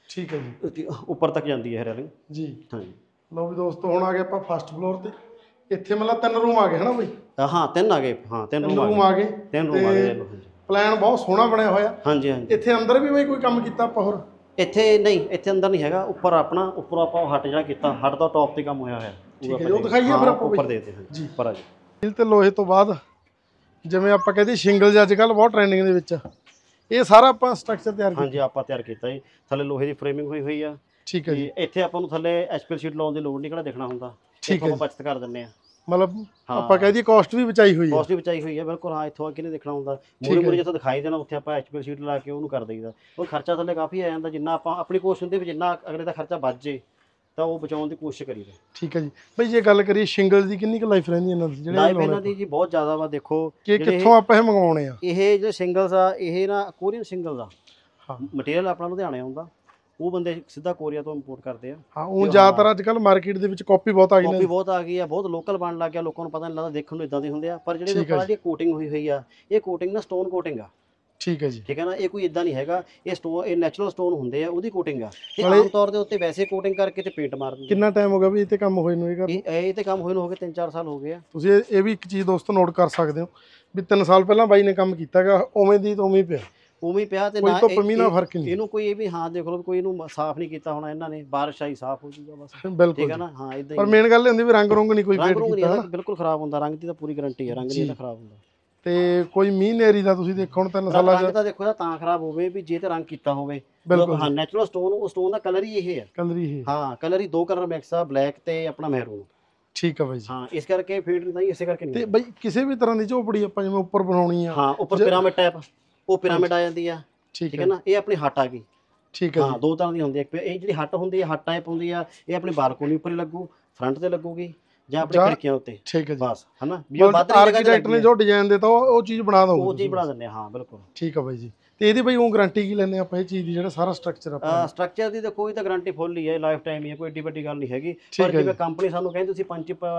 ਠੀਕ ਹੈ ਜੀ, ਤੇ ਉੱਪਰ ਤੱਕ ਜਾਂਦੀ ਹੈ ਰੈਲਿੰਗ ਜੀ। ਹਾਂਜੀ। ਲਓ ਵੀ ਦੋਸਤੋ ਹੁਣ ਆ ਗਏ ਆਪਾਂ ਫਸਟ ਫਲੋਰ ਤੇ। ਇੱਥੇ ਮਤਲਬ 3 ਰੂਮ ਆ ਗਏ ਹਨਾ ਬਈ? ਹਾਂ 3 ਆ ਗਏ, ਹਾਂ 3 3 ਰੂਮ ਰੂਮ ਆ ਗਏ। 3 ਰੂਮ ਆ ਗਏ। ਪਲਾਨ ਬਹੁਤ ਸੋਹਣਾ ਬਣਿਆ ਹੋਇਆ। ਹਾਂਜੀ ਹਾਂਜੀ। ਇੱਥੇ ਅੰਦਰ ਵੀ ਬਈ ਕੋਈ ਕੰਮ ਕੀਤਾ ਆਪਾਂ ਹੋਰ? ਇੱਥੇ ਨਹੀਂ, ਇੱਥੇ ਅੰਦਰ ਨਹੀਂ ਹੈਗਾ, ਉੱਪਰ ਆਪਣਾ ਉੱਪਰ ਆਪਾਂ ਹੱਟ ਜਿਹੜਾ ਕੀਤਾ, ਹੱਟ ਦਾ ਟੌਪ ਤੇ ਕੰਮ ਹੋਇਆ ਹੋਇਆ। ਠੀਕ ਹੈ ਜੀ, ਉਹ ਦਿਖਾਈਏ ਫਿਰ ਆਪਾਂ ਉੱਪਰ ਦੇ ਦਿੱਤੇ ਜੀ। ਉੱਪਰ ਆ ਜੀ। ਸਟੀਲ ਤੇ ਲੋਹੇ ਤੋਂ ਬਾਅਦ ਜਿਵੇਂ ਆਪਾਂ ਕਹਿੰਦੇ ਸ਼ਿੰਗਲ ਅੱਜ ਕੱਲ੍ਹ ਬਹੁਤ ਟ੍ਰੈਂਡਿੰਗ ਦੇ ਵਿੱਚ, ਇਹ ਸਾਰਾ ਆਪਾਂ ਸਟਰਕਚਰ ਤਿਆਰ ਕੀਤਾ? ਹਾਂਜੀ ਆਪਾਂ ਤਿਆਰ ਕੀਤਾ ਜੀ। ਥੱਲੇ ਲੋਹੇ ਦੀ ਫਰੇਮਿੰਗ ਹੋਈ ਹੋਈ ਆ। ਠੀਕ ਹੈ ਜੀ। ਇੱਥੇ ਆਪਾਂ ਨੂੰ ਥੱਲੇ ਐਚਪੀਐਲ ਸ਼ੀਟ ਲਾਉਣ ਦੀ ਲੋੜ ਨਹੀਂ, ਕਿਹੜਾ ਦੇਖਣਾ ਹੁੰਦਾ। ਠੀਕ ਹੈ, ਬਚਤ ਕਰ ਦਿੰਦੇ ਆ। ਮਤਲਬ ਆਪਾਂ ਕਹਿ ਦਈਏ ਕਾਸਟ ਵੀ ਬਚਾਈ ਹੋਈ ਹੈ। ਕਾਸਟ ਵੀ ਬਚਾਈ ਹੋਈ ਹੈ ਬਿਲਕੁਲ। ਹਾਂ ਇੱਥੋਂ ਕਿਹਨੇ ਦੇਖਣਾ ਹੁੰਦਾ, ਮੂਰੇ ਜਿੱਥੋਂ ਦਿਖਾਈ ਦੇਣਾ ਉੱਥੇ ਆਪਾਂ ਐਚਪੀਐਲ ਸ਼ੀਟ ਲਾ ਕੇ ਉਹਨੂੰ ਕਰ ਦਈਦਾ। ਉਹ ਖਰਚਾ ਥੱਲੇ ਕਾਫੀ ਆ ਜਾਂਦਾ, ਜਿੰਨਾ ਆਪਾਂ ਆਪਣੀ ਕੋਸ਼ਿਸ਼ ਹੁੰਦੀ ਵੀ ਜਿੰਨਾ ਅਗਲੇ ਦਾ ਖਰਚਾ ਬਚ ਜੇ ਤਾਂ ਉਹ ਬਚਾਉਣ ਦੀ ਕੋਸ਼ਿਸ਼ ਕਰੀਦਾ। ਠੀਕ ਹੈ ਜੀ ਬਈ, ਜੇ ਗੱਲ ਕਰੀਏ ਸ਼ਿੰਗਲ ਦੀ ਕਿੰਨੀ ਕੁ ਲਾਈਫ ਰਹਿੰਦੀ ਇਹਨਾਂ ਦੀ? ਲਾਈਫ ਇਹਨਾਂ ਦੀ ਜੀ ਬਹੁਤ ਜ਼ਿਆਦਾ ਵਾ। ਦੇਖੋ ਕਿ ਕਿੱਥੋਂ ਆਪਾਂ ਇਹ ਮੰਗਵਾਉਣੇ ਆ? ਇਹ ਜਿਹੜੇ ਸਿੰਗਲਸ ਆ, ਇਹ ਨਾ ਕੋਰੀਅਨ ਸਿੰਗਲਸ ਆ। ਹਾਂ, ਮਟੀਰੀਅਲ ਆਪਣਾ ਲੁਧਿਆਣੇ ਆਉਂਦਾ, ਉਹ ਬੰਦੇ ਸਿੱਧਾ ਕੋਰੀਆ ਤੋਂ ਇੰਪੋਰਟ ਕਰਦੇ ਆ। ਹਾਂ, ਉਹ ਜ਼ਿਆਦਾਤਰ ਅੱਜ ਕੱਲ੍ਹ ਮਾਰਕੀਟ ਦੇ ਵਿੱਚ ਕਾਪੀ ਬਹੁਤ ਆ ਗਈ ਨੇ। ਕਾਪੀ ਬਹੁਤ ਆ ਗਈ ਆ, ਬਹੁਤ ਲੋਕਲ ਬਣਨ ਲੱਗ ਗਿਆ, ਲੋਕਾਂ ਨੂੰ ਪਤਾ ਨਹੀਂ ਲੱਗਦਾ, ਦੇਖਣ ਨੂੰ ਇਦਾਂ ਦੇ ਹੁੰਦੇ ਆ, ਪਰ ਜਿਹੜੇ ਉੱਪਰ ਜਿਹੜੀ ਕੋਟਿੰਗ ਹੋਈ ਹੋਈ ਆ, ਇਹ ਕੋਟਿੰਗ ਨਾ ਸਟੋਨ ਕੋਟਿੰਗ ਆ। ਠੀਕ ਹੈ ਜੀ। ਠੀਕ ਹੈ ਨਾ, ਇਹ ਕੋਈ ਇਦਾਂ ਨਹੀਂ ਹੈਗਾ, ਇਹ ਸਟੋਨ, ਇਹ ਨੈਚੁਰਲ ਸਟੋਨ ਹੁੰਦੇ ਆ, ਉਹਦੀ ਕੋਟਿੰਗ ਆ। ਤੇ ਆਮ ਤੌਰ ਦੇ ਉੱਤੇ ਵੈਸੇ ਕੋਟਿੰਗ ਕਰਕੇ ਤੇ ਪੇਂਟ ਮਾਰ ਦਿੰਦੇ। ਕਿੰਨਾ ਟਾਈਮ ਹੋ ਗਿਆ ਵੀ ਇਹ ਤੇ ਕੰਮ ਹੋਏ ਨੂੰ? ਇਹ ਤੇ ਕੰਮ ਹੋਏ ਨੂੰ ਹੋ ਗਏ 3-4 ਸਾਲ ਹੋ ਗਏ ਆ। ਤੁਸੀਂ ਇਹ ਵੀ ਇੱਕ ਚੀਜ਼ ਦੋਸਤੋ ਨੋਟ ਕਰ ਸਕਦੇ ਹੋ ਵੀ 3 ਸਾਲ ਪਹਿਲਾਂ ਬਾਈ ਨੇ ਕੰਮ ਕੀਤਾ ਗਾ, ਉਵੇਂ ਦੀ ਤਾਂ ਉਵੇਂ ਹੀ ਪਿਆ, ਉਵੇਂ ਪਿਆ। ਤੇ ਕੋਈ ਨਾ ਧੁੱਪ ਮੀਂਹ ਨਾਲ ਫਰਕ ਨਹੀਂ। ਇਹਨੂੰ ਕੋਈ ਇਹ ਵੀ ਹਾਂ ਦੇਖ ਲਓ, ਕੋਈ ਇਹਨੂੰ ਸਾਫ਼ ਨਹੀਂ ਕੀਤਾ ਹੋਣਾ ਇਹਨਾਂ ਨੇ, ਬਾਰਿਸ਼ ਆਈ ਸਾਫ਼ ਹੋ ਜਾਊਗਾ ਬਸ। ਬਿਲਕੁਲ ਠੀਕ ਹੈ ਨਾ। ਹਾਂ ਇਦਾਂ ਪਰ ਮੇਨ ਗੱਲ ਇਹ ਹੁੰਦੀ ਵੀ ਰੰਗ ਰੁੰਗ ਨਹੀਂ ਕੋਈ ਰੰਗ ਫੇਡ ਰੁੰਗ ਕੀਤਾ ਨਹੀਂ ਬਿਲਕੁਲ ਖਰਾਬ ਹੁੰਦਾ, ਰੰਗ ਦੀ ਤਾਂ ਪੂਰੀ ਗਾਰੰਟੀ ਹੈ, ਰੰਗ ਨਹੀਂ ਇਹਦਾ ਖਰਾਬ ਹੁੰਦਾ। ਤੇ ਕੋਈ ਮੀਂਹ ਨੇਰੀ ਦਾ ਤੁਸੀਂ ਦੇਖੋ ਹੁਣ 3 ਸਾਲਾਂ ਰੰਗ ਤਾਂ ਦੇਖੋ ਇਹਦਾ ਤਾਂ ਖਰਾਬ ਹੋਵੇ ਵੀ ਜੇ ਤੇ ਰੰਗ ਕੀਤਾ ਹੋਵੇ। ਹਾਂ ਨੈਚੁਰਲ ਸਟੋਨ, ਉਹ ਸਟੋਨ ਦਾ ਕਲਰ ਹੀ ਇਹ ਹੈ। ਕਲਰ ਹੀ ਇਹ? ਹਾਂ ਕਲਰ ਹੀ 2 ਕਲਰ ਮਿਕਸ ਆ, ਬਲੈਕ ਤੇ ਆਪਣਾ ਮਹਿਰੂਨ। ਠੀਕ ਆ ਬਾਈ ਜੀ। ਹਾਂ ਇਸ ਕਰਕੇ ਫੇਡ ਨਹੀਂ, ਇਸੇ ਕਰਕੇ ਨਹੀਂ। ਤੇ ਬਾਈ ਕਿਸੇ ਵੀ ਤਰ੍ਹਾਂ ਦੀ ਝੋਪੜੀ ਆਪਾਂ ਜਿਵੇਂ ਉੱਪਰ ਬਣਾਉਣੀ ਆ, ਹਾਂ ਉੱਪਰ ਪਿਰਾਮਿਡ ਟਾਈਪ, ਉਹ ਪਿਰਾਮਿਡ ਆ ਜਾਂਦੀ ਆ। ਠੀਕ ਹੈ ਨਾ, ਇਹ ਆਪਣੀ ਹੱਟ ਆ ਗਈ। ਠੀਕ ਹੈ। ਹਾਂ 2 ਤਰ੍ਹਾਂ ਦੀ ਹੁੰਦੀ ਹੈ। ਇਹ ਜਿਹੜੀ ਹੱਟ ਹੁੰਦੀ ਹੈ, ਹੱਟ ਟਾਈਪ ਹੁੰਦੀ ਆ, ਇਹ ਆਪਣੀ ਬਾਲਕੋਨੀ ਉੱਪਰ ਹੀ ਲੱਗੂ, ਫਰੰਟ ਤੇ ਲੱਗੂਗੀ ਜਾਂ ਆਪਣੀ ਖਿੜਕੀਆਂ ਉੱਤੇ। ਠੀਕ ਹੈ ਜੀ ਬਸ ਹਨਾ, ਵੀ ਆਰਕੀਟੈਕਟ ਨੇ ਜੋ ਡਿਜ਼ਾਈਨ ਦਿੱਤਾ ਉਹ ਚੀਜ਼ ਬਣਾ ਦਊਗਾ, ਉਹ ਚੀਜ਼ ਬਣਾ ਦਿੰਦੇ ਆ। ਹਾਂ ਬਿਲਕੁਲ ਠੀਕ ਆ ਬਾਈ ਜੀ। ਤੇ ਇਹਦੀ ਬਾਈ ਉਹ ਗਾਰੰਟੀ ਕੀ ਲੈਂਦੇ ਆਪਾਂ ਇਹ ਚੀਜ਼ ਦੀ, ਜਿਹੜਾ ਸਾਰਾ ਸਟਰਕਚਰ ਆਪਾਂ? ਸਟਰਕਚਰ ਦੀ ਤਾਂ ਕੋਈ ਤਾਂ ਗਾਰੰਟੀ ਫੁੱਲ ਹੀ ਹੈ, ਲਾਈਫ ਟਾਈਮ ਹੀ ਹੈ, ਕੋਈ ਏਡੀ ਵੱਡੀ ਗੱਲ ਨਹੀਂ ਹੈਗੀ। ਪਰ ਜਿਵੇਂ ਕੰਪਨੀ ਸਾਨੂੰ ਕਹਿੰਦੀ ਤੁਸੀਂ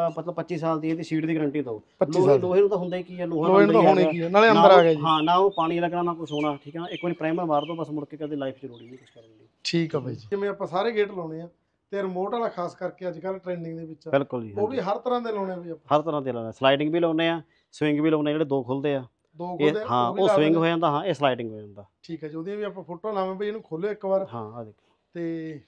25 ਸਾਲ ਦੀ ਇਹਦੀ ਸੀਟ ਦੀ ਗਾਰੰਟੀ ਦਿਓ। ਲੋਹੇ ਨੂੰ ਤਾਂ ਹੁੰਦਾ ਹੀ ਕੀ ਹੈ, ਲੋਹੇ ਨੂੰ ਹੋਣੀ ਕੀ ਹੈ, ਨਾਲੇ ਅੰਦਰ ਆ ਗਿਆ ਜੀ। ਹਾਂ ਨਾ ਉਹ ਪਾਣੀ ਲੱਗਣਾ ਨਾ ਕੁਝ ਹੋਣਾ। ਠੀਕ ਹੈ ਨਾ, ਇੱਕ ਵਾਰੀ ਪ੍ਰਾਈਮਰ ਮਾਰ ਦੋ ਬਸ, ਮੁੜ ਕੇ ਕਦੇ ਲਾਈਫ ਜ਼ਰੂਰੀ ਨਹੀਂ ਕੁਝ ਕਰਨ ਦੀ। ਠੀਕ ਆ ਬਾਈ ਜੀ। ਜਿਵੇਂ ਆਪਾਂ ਸਾਰੇ ਗੇਟ ਲਾਉਣੇ ਆ ਤੇ ਰਿਮੋਟ ਵਾਲਾ ਖਾਸ ਕਰਕੇ ਅੱਜ ਕੱਲ੍ਹ ਟ੍ਰੈਂਡਿੰਗ ਦੇ ਵਿੱਚ, ਬਿਲਕੁਲ ਜੀ, ਉਹ ਵੀ ਹਰ ਤਰ੍ਹਾਂ ਦੇ ਲਾਉਣੇ ਵੀ ਆਪਾਂ? ਹਰ ਤਰ੍ਹਾਂ ਦੇ ਲਾਉਣੇ, ਸਲਾਈਡਿੰਗ ਵੀ ਲਾਉਣੇ ਆ, ਸਵਿੰਗ ਵੀ ਲਾਉਣੇ, ਜਿਹੜੇ 2 ਖੁੱਲਦੇ ਆ। 2 ਖੁੱਲਦੇ ਹਾਂ, ਉਹ ਸਵਿੰਗ ਹੋ ਜਾਂਦਾ, ਹਾਂ ਇਹ ਸਲਾਈਡਿੰਗ ਹੋ ਜਾਂਦਾ। ਠੀਕ ਹੈ ਜੀ, ਉਹਦੀਆਂ ਵੀ ਆਪਾਂ ਫੋਟੋ ਲਾਵਾਂ ਬਈ, ਇਹਨੂੰ ਖੋਲਿਓ ਇੱਕ ਵਾਰ। ਹਾਂ ਆ ਦੇਖੋ ਤੇ